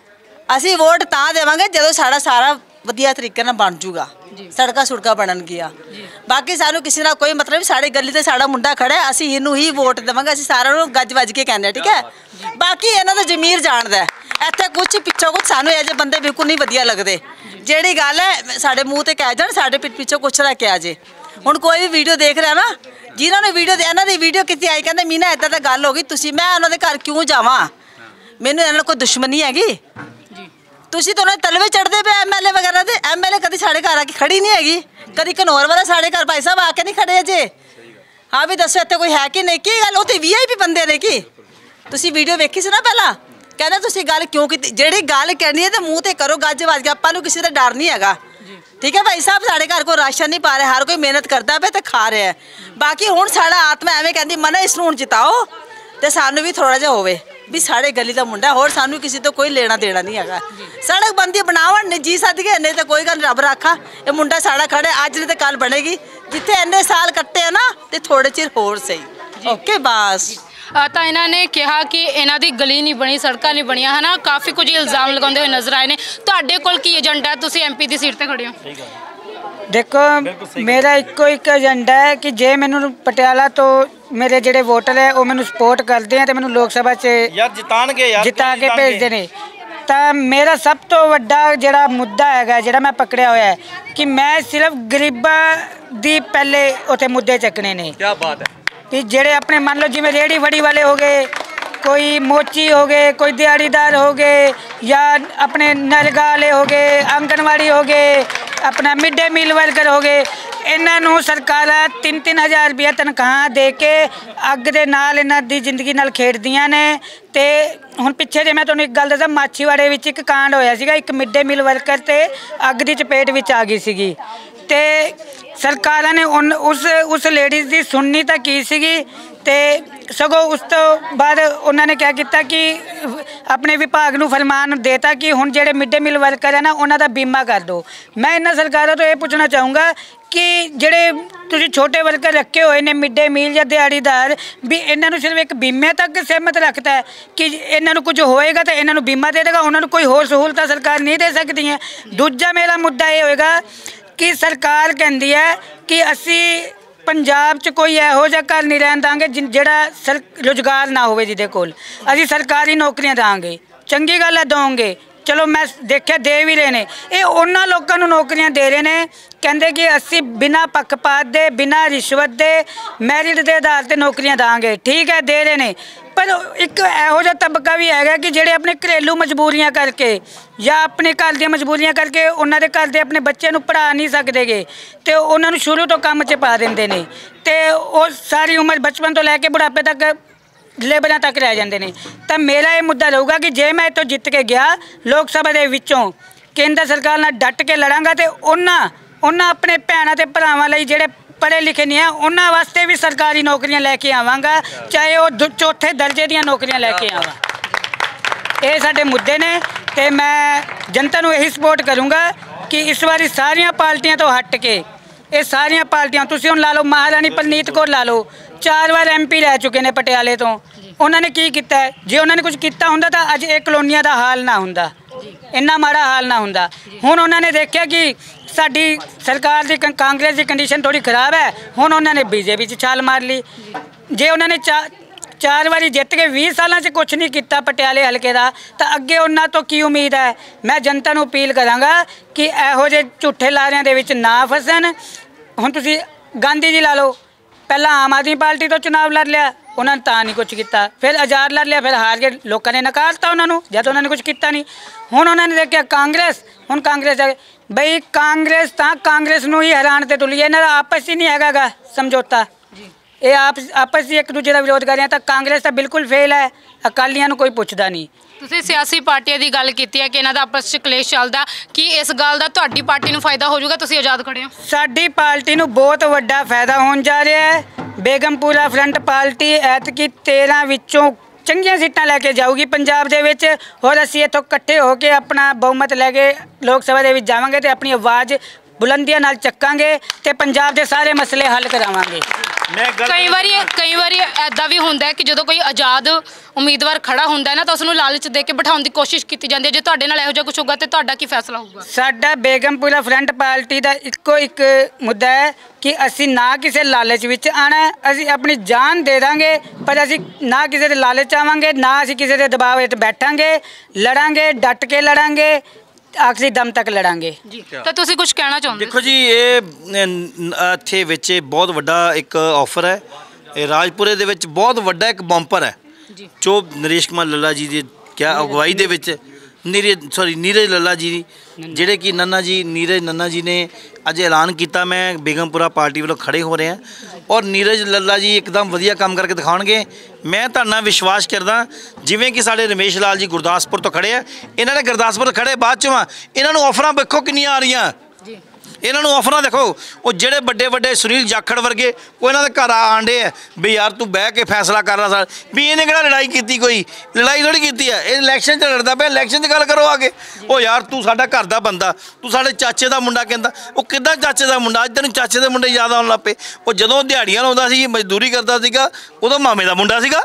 ਅਸੀਂ ਵੋਟ ਤਾਂ ਦੇਵਾਂਗੇ ਜਦੋਂ ਸਾਰਾ ਵਧੀਆ ਤਰੀਕੇ ਨਾਲ ਬਣ ਜੂਗਾ, ਸੜਕਾਂ ਬਣਨਗੀਆਂ। ਬਾਕੀ ਸਾਨੂੰ ਕਿਸੇ ਨਾਲ ਕੋਈ ਮਤਲਬ ਨਹੀਂ, ਸਾਡੇ ਗਲੀ ਤੇ ਸਾਡਾ ਮੁੰਡਾ ਖੜਾ, ਅਸੀਂ ਇਹਨੂੰ ਹੀ ਵੋਟ ਦੇਵਾਂਗੇ। ਅਸੀਂ ਸਾਰਿਆਂ ਨੂੰ ਗੱਜ ਵੱਜ ਕੇ ਕਹਿੰਦੇ, ਠੀਕ ਹੈ। ਬਾਕੀ ਇਹਨਾਂ ਦਾ ਜ਼ਮੀਰ ਜਾਣਦਾ, ਇੱਥੇ ਕੁਛ ਪਿੱਛੋਂ ਕੁਛ ਸਾਨੂੰ ਇਹ ਜਿਹੇ ਬੰਦੇ ਬਿਲਕੁਲ ਨਹੀਂ ਵਧੀਆ ਲੱਗਦੇ। ਜਿਹੜੀ ਗੱਲ ਹੈ ਸਾਡੇ ਮੂੰਹ ਤੇ ਕਹਿ ਜਾਣ, ਸਾਡੇ ਪਿੱਛੋਂ ਕੁਛ ਨਾ ਕਿਹਾ ਜੇ। ਹੁਣ ਕੋਈ ਵੀ ਵੀਡੀਓ ਦੇਖ ਰਿਹਾ ਨਾ, ਜਿਨ੍ਹਾਂ ਨੇ ਵੀਡੀਓ ਇਹਨਾਂ ਦੀ ਵੀਡੀਓ ਕਿਤੇ ਆਈ, ਕਹਿੰਦੇ ਮੀਨਾ ਇੱਦਾਂ ਤਾਂ ਗੱਲ ਹੋ ਗਈ, ਮੈਂ ਉਹਨਾਂ ਦੇ ਘਰ ਕਿਉਂ ਜਾਵਾਂ? ਮੈਨੂੰ ਇਹਨਾਂ ਨਾਲ ਕੋਈ ਦੁਸ਼ਮਣੀ ਹੈਗੀ? ਤੁਸੀਂ ਤਾਂ ਉਹਨਾਂ ਤਲਵੇ ਚੜਦੇ ਪਏ MLA ਵਗੈਰਾ ਦੇ। MLA ਕਦੀ ਸਾਡੇ ਘਰ ਆ ਕੇ ਖੜੀ ਨਹੀਂ ਹੈਗੀ, ਕਦੀ ਘਨੌਰ ਵਾਲਾ ਸਾਡੇ ਘਰ ਭਾਈ ਸਾਹਿਬ ਆ ਕੇ ਨਹੀਂ ਖੜੇ ਜੇ। ਹਾਂ ਵੀ ਦੱਸੋ ਇੱਥੇ ਕੋਈ ਹੈ ਕਿ ਨਹੀਂ? ਕੀ ਗੱਲ, ਉਹ ਤੇ VIP ਬੰਦੇ ਨੇ। ਕੀ ਤੁਸੀਂ ਵੀਡੀਓ ਵੇਖੀ ਸੀ ਨਾ ਪਹਿਲਾਂ? ਕਹਿੰਦਾ ਤੁਸੀਂ ਗੱਲ ਕਿਉਂ ਕੀਤੀ? ਜਿਹੜੀ ਗੱਲ ਕਰਨੀ ਹੈ ਤੇ ਮੂੰਹ ਤੇ ਕਰੋ, ਗੱਜ ਵੱਜ ਕੇ। ਆਪਾਂ ਨੂੰ ਕਿਸੇ ਦਾ ਡਰ ਨਹੀਂ ਹੈਗਾ, ਠੀਕ ਹੈ ਭਾਈ ਸਾਹਿਬ। ਸਾਡੇ ਘਰ ਕੋਈ ਰਾਸ਼ਨ ਨਹੀਂ ਪਾ ਰਿਹਾ, ਹਰ ਕੋਈ ਮਿਹਨਤ ਕਰਦਾ ਪਿਆ ਤੇ ਖਾ ਰਿਹਾ। ਬਾਕੀ ਹੁਣ ਸਾਡਾ ਆਤਮਾ ਐਵੇਂ ਕਹਿੰਦੀ ਮਨਾ ਇਸ ਨੂੰ ਹੁਣ ਜਿਤਾਓ ਤੇ ਸਾਨੂੰ ਵੀ ਥੋੜਾ ਜਿਹਾ ਹੋਵੇ ਵੀ ਸਾਡੇ ਗਲੀ ਦਾ ਮੁੰਡਾ, ਹੋਰ ਸਾਨੂੰ ਕਿਸੇ ਤੋਂ ਕੋਈ ਲੈਣਾ ਦੇਣਾ ਨਹੀਂ ਹੈਗਾ। ਸੜਕ ਬੰਦੀ ਬਣਾਵਣ ਨੇ ਜੀ ਸੱਦ ਕੇ, ਨਹੀਂ ਤਾਂ ਕੋਈ ਗੱਲ ਰੱਬ ਰੱਖਾ ਇਹ ਮੁੰਡਾ ਸਾਡਾ ਖੜੇ, ਅੱਜ ਨਹੀਂ ਤੇ ਕੱਲ ਬਣੇਗੀ। ਜਿੱਥੇ ਇੰਨੇ ਸਾਲ ਕੱਟੇ ਆ ਨਾ ਤੇ ਥੋੜੇ ਚਿਰ ਹੋਰ ਸਹੀ। ਓਕੇ ਬਸ। ਤਾਂ ਇਹਨਾਂ ਨੇ ਕਿਹਾ ਕਿ ਇਹਨਾਂ ਦੀ ਗਲੀ ਨਹੀਂ ਬਣੀ, ਸੜਕਾਂ ਨਹੀਂ ਬਣੀਆਂ, ਹੈ ਨਾ। ਕਾਫੀ ਕੁਝ ਇਲਜ਼ਾਮ ਲਗਾਉਂਦੇ ਹੋਏ ਨਜ਼ਰ ਆਏ ਨੇ। ਤੁਹਾਡੇ ਕੋਲ ਕੀ ਏਜੰਡਾ? ਤੁਸੀਂ MP ਦੀ ਸੀਟ ਤੇ ਖੜੇ ਹੋ। ਦੇਖੋ ਮੇਰਾ ਇੱਕੋ ਇੱਕ ਏਜੰਡਾ ਹੈ ਕਿ ਜੇ ਮੈਨੂੰ ਪਟਿਆਲਾ ਤੋਂ ਮੇਰੇ ਜਿਹੜੇ ਵੋਟਰ ਹੈ ਉਹ ਮੈਨੂੰ ਸਪੋਰਟ ਕਰਦੇ ਆ ਤੇ ਮੈਨੂੰ ਲੋਕ ਸਭਾ 'ਚ ਯਾਰ ਜਿਤਾ ਕੇ ਭੇਜਦੇ ਨੇ, ਤਾਂ ਮੇਰਾ ਸਭ ਤੋਂ ਵੱਡਾ ਜਿਹੜਾ ਮੁੱਦਾ ਹੈਗਾ, ਜਿਹੜਾ ਮੈਂ ਪਕੜਿਆ ਹੋਇਆ ਹੈ ਕਿ ਮੈਂ ਸਿਰਫ ਗਰੀਬਾਂ ਦੀ ਪਹਿਲੇ ਉੱਥੇ ਮੁੱਦੇ ਚੱਕਣੇ ਨੇ। ਕੀ ਬਾਤ ਹੈ ਕਿ ਜਿਹੜੇ ਆਪਣੇ ਮੰਨ ਲਓ ਜਿਵੇਂ ਰੇਹੜੀ ਵੜੀ ਵਾਲੇ ਹੋ ਗਏ, ਕੋਈ ਮੋਚੀ ਹੋ ਗਏ, ਕੋਈ ਦਿਹਾੜੀਦਾਰ ਹੋ ਗਏ, ਜਾਂ ਆਪਣੇ ਨਲਗਾ ਵਾਲੇ ਹੋ ਗਏ, ਆਂਗਣਵਾੜੀ ਹੋ ਗਏ, ਆਪਣਾ ਮਿਡ ਡੇ ਮੀਲ ਵਰਕਰ ਹੋ ਗਏ, ਇਹਨਾਂ ਨੂੰ ਸਰਕਾਰਾਂ 3-3 ਹਜ਼ਾਰ ਰੁਪਇਆ ਤਨਖਾਹ ਦੇ ਕੇ ਅੱਗ ਦੇ ਨਾਲ ਇਹਨਾਂ ਦੀ ਜ਼ਿੰਦਗੀ ਨਾਲ ਖੇਡਦੀਆਂ ਨੇ। ਤੇ ਹੁਣ ਪਿੱਛੇ ਜੇ ਮੈਂ ਤੁਹਾਨੂੰ ਇੱਕ ਗੱਲ ਦੱਸਾਂ, ਮਾਛੀਵਾੜੇ ਵਿੱਚ ਇੱਕ ਕਾਂਡ ਹੋਇਆ ਸੀਗਾ, ਇੱਕ ਮਿਡ ਡੇ ਮੀਲ ਵਰਕਰ ਤੇ ਅੱਗ ਦੀ ਚਪੇਟ ਵਿੱਚ ਆ ਗਈ ਸੀਗੀ ਤੇ ਸਰਕਾਰਾਂ ਨੇ ਉਸ ਲੇਡੀਜ਼ ਦੀ ਸੁਣਨੀ ਤਾਂ ਕੀ ਸੀਗੀ, ਤੇ ਸਗੋਂ ਉਸ ਤੋਂ ਬਾਅਦ ਉਹਨਾਂ ਨੇ ਕਿਆ ਕੀਤਾ ਕਿ ਆਪਣੇ ਵਿਭਾਗ ਨੂੰ ਫਰਮਾਨ ਦੇਤਾ ਕਿ ਹੁਣ ਜਿਹੜੇ ਮਿਡ ਡੇ ਮੀਲ ਵਰਕਰ ਹੈ ਨਾ ਉਹਨਾਂ ਦਾ ਬੀਮਾ ਕਰ ਦਿਓ। ਮੈਂ ਇਹਨਾਂ ਸਰਕਾਰਾਂ ਤੋਂ ਇਹ ਪੁੱਛਣਾ ਚਾਹੂੰਗਾ ਕਿ ਜਿਹੜੇ ਤੁਸੀਂ ਛੋਟੇ ਵਰਕਰ ਰੱਖੇ ਹੋਏ ਨੇ ਮਿਡ ਡੇ ਮੀਲ ਜਾਂ ਦਿਹਾੜੀਦਾਰ, ਵੀ ਇਹਨਾਂ ਨੂੰ ਸਿਰਫ ਇੱਕ ਬੀਮੇ ਤੱਕ ਸਹਿਮਤ ਰੱਖਦਾ ਹੈ ਕਿ ਇਹਨਾਂ ਨੂੰ ਕੁਝ ਹੋਏਗਾ ਤਾਂ ਇਹਨਾਂ ਨੂੰ ਬੀਮਾ ਦੇ ਦੇਗਾ, ਉਹਨਾਂ ਨੂੰ ਕੋਈ ਹੋਰ ਸਹੂਲਤਾਂ ਸਰਕਾਰ ਨਹੀਂ ਦੇ ਸਕਦੀ ਹੈ। ਦੂਜਾ ਮੇਰਾ ਮੁੱਦਾ ਇਹ ਹੋਏਗਾ ਕਿ ਸਰਕਾਰ ਕਹਿੰਦੀ ਹੈ ਕਿ ਅਸੀਂ ਪੰਜਾਬ 'ਚ ਕੋਈ ਇਹੋ ਜਿਹਾ ਘਰ ਨਹੀਂ ਰਹਿਣ ਦਾਂਗੇ ਜਿਹੜਾ ਰੁਜ਼ਗਾਰ ਨਾ ਹੋਵੇ, ਜਿਹਦੇ ਕੋਲ ਅਸੀਂ ਸਰਕਾਰੀ ਨੌਕਰੀਆਂ ਦਾਂਗੇ। ਚੰਗੀ ਗੱਲ ਹੈ, ਦਵਾਂਗੇ, ਚਲੋ ਮੈਂ ਦੇਖਿਆ ਦੇ ਵੀ ਰਹੇ ਨੇ। ਇਹ ਉਹਨਾਂ ਲੋਕਾਂ ਨੂੰ ਨੌਕਰੀਆਂ ਦੇ ਰਹੇ ਨੇ, ਕਹਿੰਦੇ ਕਿ ਅਸੀਂ ਬਿਨਾਂ ਪੱਖਪਾਤ ਦੇ, ਬਿਨਾਂ ਰਿਸ਼ਵਤ ਦੇ, ਮੈਰਿਟ ਦੇ ਆਧਾਰ 'ਤੇ ਨੌਕਰੀਆਂ ਦਾਂਗੇ। ਠੀਕ ਹੈ, ਦੇ ਰਹੇ ਨੇ, ਪਰ ਇੱਕ ਇਹੋ ਜਿਹਾ ਤਬਕਾ ਵੀ ਹੈਗਾ ਕਿ ਜਿਹੜੇ ਆਪਣੇ ਘਰੇਲੂ ਮਜਬੂਰੀਆਂ ਕਰਕੇ ਜਾਂ ਆਪਣੇ ਘਰ ਦੀਆਂ ਮਜਬੂਰੀਆਂ ਕਰਕੇ ਉਹਨਾਂ ਦੇ ਘਰ ਦੇ ਆਪਣੇ ਬੱਚੇ ਨੂੰ ਪੜ੍ਹਾ ਨਹੀਂ ਸਕਦੇਗੇ ਤੇ ਉਹਨਾਂ ਨੂੰ ਸ਼ੁਰੂ ਤੋਂ ਕੰਮ 'ਚ ਪਾ ਦਿੰਦੇ ਨੇ ਤੇ ਉਹ ਸਾਰੀ ਉਮਰ ਬਚਪਨ ਤੋਂ ਲੈ ਕੇ ਬੁਢਾਪੇ ਤੱਕ ਲੇਬਰਾਂ ਤੱਕ ਰਹਿ ਜਾਂਦੇ ਨੇ। ਤਾਂ ਮੇਰਾ ਇਹ ਮੁੱਦਾ ਰਹੂਗਾ ਕਿ ਜੇ ਮੈਂ ਇੱਥੋਂ ਜਿੱਤ ਕੇ ਗਿਆ ਲੋਕ ਸਭਾ ਦੇ ਵਿੱਚੋਂ, ਕੇਂਦਰ ਸਰਕਾਰ ਨਾਲ ਡਟ ਕੇ ਲੜਾਂਗਾ ਤੇ ਉਹਨਾਂ ਆਪਣੇ ਭੈਣਾਂ ਤੇ ਭਰਾਵਾਂ ਲਈ ਜਿਹੜੇ ਪੜ੍ਹੇ ਲਿਖੇ ਨਹੀਂ ਹੈ ਉਹਨਾਂ ਵਾਸਤੇ ਵੀ ਸਰਕਾਰੀ ਨੌਕਰੀਆਂ ਲੈ ਕੇ ਆਵਾਂਗਾ, ਚਾਹੇ ਉਹ ਚੌਥੇ ਦਰਜੇ ਦੀਆਂ ਨੌਕਰੀਆਂ ਲੈ ਕੇ ਆਵਾਂ। ਇਹ ਸਾਡੇ ਮੁੱਦੇ ਨੇ ਤੇ ਮੈਂ ਜਨਤਾ ਨੂੰ ਇਹੀ ਸਪੋਰਟ ਕਰੂੰਗਾ ਕਿ ਇਸ ਵਾਰੀ ਸਾਰੀਆਂ ਪਾਰਟੀਆਂ ਤੋਂ ਹਟ ਕੇ, ਇਹ ਸਾਰੀਆਂ ਪਾਰਟੀਆਂ, ਤੁਸੀਂ ਹੁਣ ਲਾ ਲਓ ਮਹਾਰਾਣੀ ਪਰਨੀਤ ਕੌਰ ਲਾ ਲਓ, 4 ਵਾਰ MP ਰਹਿ ਚੁੱਕੇ ਨੇ ਪਟਿਆਲੇ ਤੋਂ, ਉਹਨਾਂ ਨੇ ਕੀ ਕੀਤਾ ਹੈ? ਜੇ ਉਹਨਾਂ ਨੇ ਕੁਝ ਕੀਤਾ ਹੁੰਦਾ ਤਾਂ ਅੱਜ ਇਹ ਕਲੋਨੀਆਂ ਦਾ ਹਾਲ ਨਾ ਹੁੰਦਾ, ਇੰਨਾ ਮਾੜਾ ਹਾਲ ਨਾ ਹੁੰਦਾ। ਹੁਣ ਉਹਨਾਂ ਨੇ ਦੇਖਿਆ ਕਿ ਸਾਡੀ ਸਰਕਾਰ ਦੀ ਕਾਂਗਰਸ ਦੀ ਕੰਡੀਸ਼ਨ ਥੋੜੀ ਖਰਾਬ ਹੈ, ਹੁਣ ਉਹਨਾਂ ਨੇ ਬੀਜੇਪੀ 'ਚ ਛਾਲ ਮਾਰ ਲਈ। ਜੇ ਉਹਨਾਂ ਨੇ ਚਾਰ ਵਾਰੀ ਜਿੱਤ ਕੇ 20 ਸਾਲਾਂ 'ਚ ਕੁਝ ਨਹੀਂ ਕੀਤਾ ਪਟਿਆਲੇ ਹਲਕੇ ਦਾ, ਤਾਂ ਅੱਗੇ ਉਹਨਾਂ ਤੋਂ ਕੀ ਉਮੀਦ ਹੈ? ਮੈਂ ਜਨਤਾ ਨੂੰ ਅਪੀਲ ਕਰਾਂਗਾ ਕਿ ਇਹੋ ਜਿਹੇ ਝੂਠੇ ਲਾਰਿਆਂ ਦੇ ਵਿੱਚ ਨਾ ਫਸਣ। ਹੁਣ ਤੁਸੀਂ ਗਾਂਧੀ ਜੀ ਲਾ ਲਓ, ਪਹਿਲਾਂ ਆਮ ਆਦਮੀ ਪਾਰਟੀ ਤੋਂ ਚੁਣਾਵ ਲੜ ਲਿਆ, ਉਹਨਾਂ ਨੇ ਤਾਂ ਨਹੀਂ ਕੁਝ ਕੀਤਾ, ਫਿਰ ਆਜ਼ਾਦ ਲੜ ਲਿਆ, ਫਿਰ ਹਾਰ ਕੇ ਲੋਕਾਂ ਨੇ ਨਕਾਰਤਾ ਉਹਨਾਂ ਨੂੰ ਜਦ ਉਹਨਾਂ ਨੇ ਕੁਝ ਕੀਤਾ ਨਹੀਂ। ਹੁਣ ਉਹਨਾਂ ਨੇ ਦੇਖਿਆ ਕਾਂਗਰਸ, ਹੁਣ ਕਾਂਗਰਸ ਬਈ ਕਾਂਗਰਸ ਤਾਂ ਕਾਂਗਰਸ ਨੂੰ ਹੀ ਹੈਰਾਨ ਤੇ ਤੁਲੀ, ਇਹਨਾਂ ਦਾ ਆਪਸ ਹੀ ਨਹੀਂ ਹੈਗਾ ਗਾ ਸਮਝੌਤਾ। ਇਹ ਆਪਸ ਹੀ ਇੱਕ ਦੂਜੇ ਦਾ ਵਿਰੋਧ ਕਰ ਰਹੇ ਤਾਂ ਕਾਂਗਰਸ ਤਾਂ ਬਿਲਕੁਲ ਫੇਲ ਹੈ, ਅਕਾਲੀਆਂ ਨੂੰ ਕੋਈ ਪੁੱਛਦਾ ਨਹੀਂ। ਤੁਸੀਂ ਸਿਆਸੀ ਪਾਰਟੀਆਂ ਦੀ ਗੱਲ ਕੀਤੀ ਹੈ ਕਿ ਇਹਨਾਂ ਦਾ ਆਪਸ 'ਚ ਕਲੇਸ਼ ਚੱਲਦਾ, ਕੀ ਇਸ ਗੱਲ ਦਾ ਤੁਹਾਡੀ ਪਾਰਟੀ ਨੂੰ ਫਾਇਦਾ ਹੋ ਜਾਊਗਾ? ਤੁਸੀਂ ਆਜ਼ਾਦ ਖੜੇ ਹੋ। ਸਾਡੀ ਪਾਰਟੀ ਨੂੰ ਬਹੁਤ ਵੱਡਾ ਫਾਇਦਾ ਹੋਣ ਜਾ ਰਿਹਾ ਹੈ। ਬੇਗਮਪੁਰਾ ਫਰੰਟ ਪਾਰਟੀ ਐਤਕੀ 13 ਵਿੱਚੋਂ ਚੰਗੀਆਂ ਸੀਟਾਂ ਲੈ ਕੇ ਜਾਊਗੀ ਪੰਜਾਬ ਦੇ ਵਿੱਚ। ਹੋਰ ਅਸੀਂ ਇੱਥੋਂ ਇਕੱਠੇ ਹੋ ਕੇ ਆਪਣਾ ਬਹੁਮਤ ਲੈ ਕੇ ਲੋਕ ਸਭਾ ਦੇ ਵਿੱਚ ਜਾਵਾਂਗੇ ਤੇ ਆਪਣੀ ਆਵਾਜ਼ ਬੁਲੰਦੀਆਂ ਨਾਲ ਚੱਕਾਂਗੇ ਤੇ ਪੰਜਾਬ ਦੇ ਸਾਰੇ ਮਸਲੇ ਹੱਲ ਕਰਾਵਾਂਗੇ। ਕਈ ਵਾਰੀ ਐਦਾਂ ਵੀ ਹੁੰਦਾ ਹੈ ਕਿ ਜਦੋਂ ਕੋਈ ਆਜ਼ਾਦ ਉਮੀਦਵਾਰ ਖੜਾ ਹੁੰਦਾ ਹੈ ਨਾ ਤਾਂ ਉਸ ਨੂੰ ਲਾਲਚ ਦੇ ਕੇ ਬਿਠਾਉਣ ਦੀ ਕੋਸ਼ਿਸ਼ ਕੀਤੀ ਜਾਂਦੀ ਹੈ। ਜੇ ਤੁਹਾਡੇ ਨਾਲ ਇਹੋ ਜਿਹਾ ਕੁਝ ਹੋਊਗਾ ਤੇ ਤੁਹਾਡਾ ਕੀ ਫੈਸਲਾ ਹੋਊਗਾ? ਸਾਡਾ ਬੇਗਮਪੁਰਾ ਫਰੰਟ ਪਾਰਟੀ ਦਾ ਇੱਕੋ ਇੱਕ ਮੁੱਦਾ ਹੈ ਕਿ ਅਸੀਂ ਨਾ ਕਿਸੇ ਲਾਲਚ ਵਿੱਚ ਆਣਾ, ਅਸੀਂ ਆਪਣੀ ਜਾਨ ਦੇ ਦਾਂਗੇ, ਪਰ ਅਸੀਂ ਨਾ ਕਿਸੇ ਦੇ ਲਾਲਚ ਆਵਾਂਗੇ, ਨਾ ਅਸੀਂ ਕਿਸੇ ਦੇ ਦਬਾਅ ਵਿੱਚ ਬੈਠਾਂਗੇ। ਲੜਾਂਗੇ, ਡਟ ਕੇ ਲੜਾਂਗੇ, ਆਖਰੀ ਦਮ ਤੱਕ ਲੜਾਂਗੇ। ਜੀ ਤਾਂ ਤੁਸੀਂ ਕੁਝ ਕਹਿਣਾ ਚਾਹੁੰਦੇ? ਦੇਖੋ ਜੀ, ਇਹ ਇੱਥੇ ਵਿੱਚ ਬਹੁਤ ਵੱਡਾ ਇੱਕ ਆਫਰ ਹੈ। ਇਹ ਰਾਜਪੁਰੇ ਦੇ ਵਿੱਚ ਬਹੁਤ ਵੱਡਾ ਇੱਕ ਬੰਪਰ ਹੈ ਜੋ ਨਰੇਸ਼ ਕੁਮਾਰ ਲੱਲਾ ਜੀ ਦੀ ਅਗਵਾਈ ਦੇ ਵਿੱਚ ਨੀਰਜ ਲੱਲਾ ਜੀ, ਜਿਹੜੇ ਕਿ ਨੀਰਜ ਨੰਨਾ ਜੀ ਨੇ ਅੱਜ ਐਲਾਨ ਕੀਤਾ ਮੈਂ ਬੇਗਮਪੁਰਾ ਪਾਰਟੀ ਵੱਲੋਂ ਖੜੇ ਹੋ ਰਹੇ ਹਾਂ ਔਰ ਨੀਰਜ ਲੱਲਾ ਜੀ ਇੱਕਦਮ ਵਧੀਆ ਕੰਮ ਕਰਕੇ ਦਿਖਾਉਣਗੇ। ਮੈਂ ਤੁਹਾਡੇ ਨਾਲ ਵਿਸ਼ਵਾਸ ਕਰਦਾ, ਜਿਵੇਂ ਕਿ ਸਾਡੇ ਰਮੇਸ਼ ਲਾਲ ਜੀ ਗੁਰਦਾਸਪੁਰ ਤੋਂ ਖੜੇ ਆ, ਇਹਨਾਂ ਨੇ ਗੁਰਦਾਸਪੁਰ ਖੜੇ ਬਾਅਦ ਚੋਂ ਆ, ਇਹਨਾਂ ਨੂੰ ਆਫਰਾਂ ਵੇਖੋ ਕਿੰਨੀਆਂ ਆ ਰਹੀਆਂ। ਇਹਨਾਂ ਨੂੰ ਆਫਰਾਂ ਦੇਖੋ, ਉਹ ਜਿਹੜੇ ਵੱਡੇ ਵੱਡੇ ਸੁਨੀਲ ਜਾਖੜ ਵਰਗੇ ਉਹ ਇਹਨਾਂ ਦੇ ਘਰ ਆਂਡੇ ਆ ਵੀ ਯਾਰ ਤੂੰ ਬਹਿ ਕੇ ਫੈਸਲਾ ਕਰ ਲਾ। ਵੀ ਇਹਨੇ ਕਿਹੜਾ ਲੜਾਈ ਕੀਤੀ? ਕੋਈ ਲੜਾਈ ਥੋੜੀ ਕੀਤੀ ਹੈ, ਇਹ ਇਲੈਕਸ਼ਨ 'ਚ ਲੜਦਾ ਪਿਆ। ਇਲੈਕਸ਼ਨ 'ਚ ਗੱਲ ਕਰੋ ਆ ਕੇ, ਉਹ ਯਾਰ ਤੂੰ ਸਾਡਾ ਘਰ ਦਾ ਬੰਦਾ, ਤੂੰ ਸਾਡੇ ਚਾਚੇ ਦਾ ਮੁੰਡਾ ਕਹਿੰਦਾ। ਉਹ ਕਿੱਦਾਂ ਚਾਚੇ ਦਾ ਮੁੰਡਾ? ਅੱਜ ਤੈਨੂੰ ਚਾਚੇ ਦੇ ਮੁੰਡੇ ਯਾਦ ਆਉਣ ਲੱਗ ਪਏ। ਉਹ ਜਦੋਂ ਦਿਹਾੜੀਆਂ ਲਾਉਂਦਾ ਸੀ, ਮਜ਼ਦੂਰੀ ਕਰਦਾ ਸੀਗਾ, ਉਦੋਂ ਮਾਮੇ ਦਾ ਮੁੰਡਾ ਸੀਗਾ।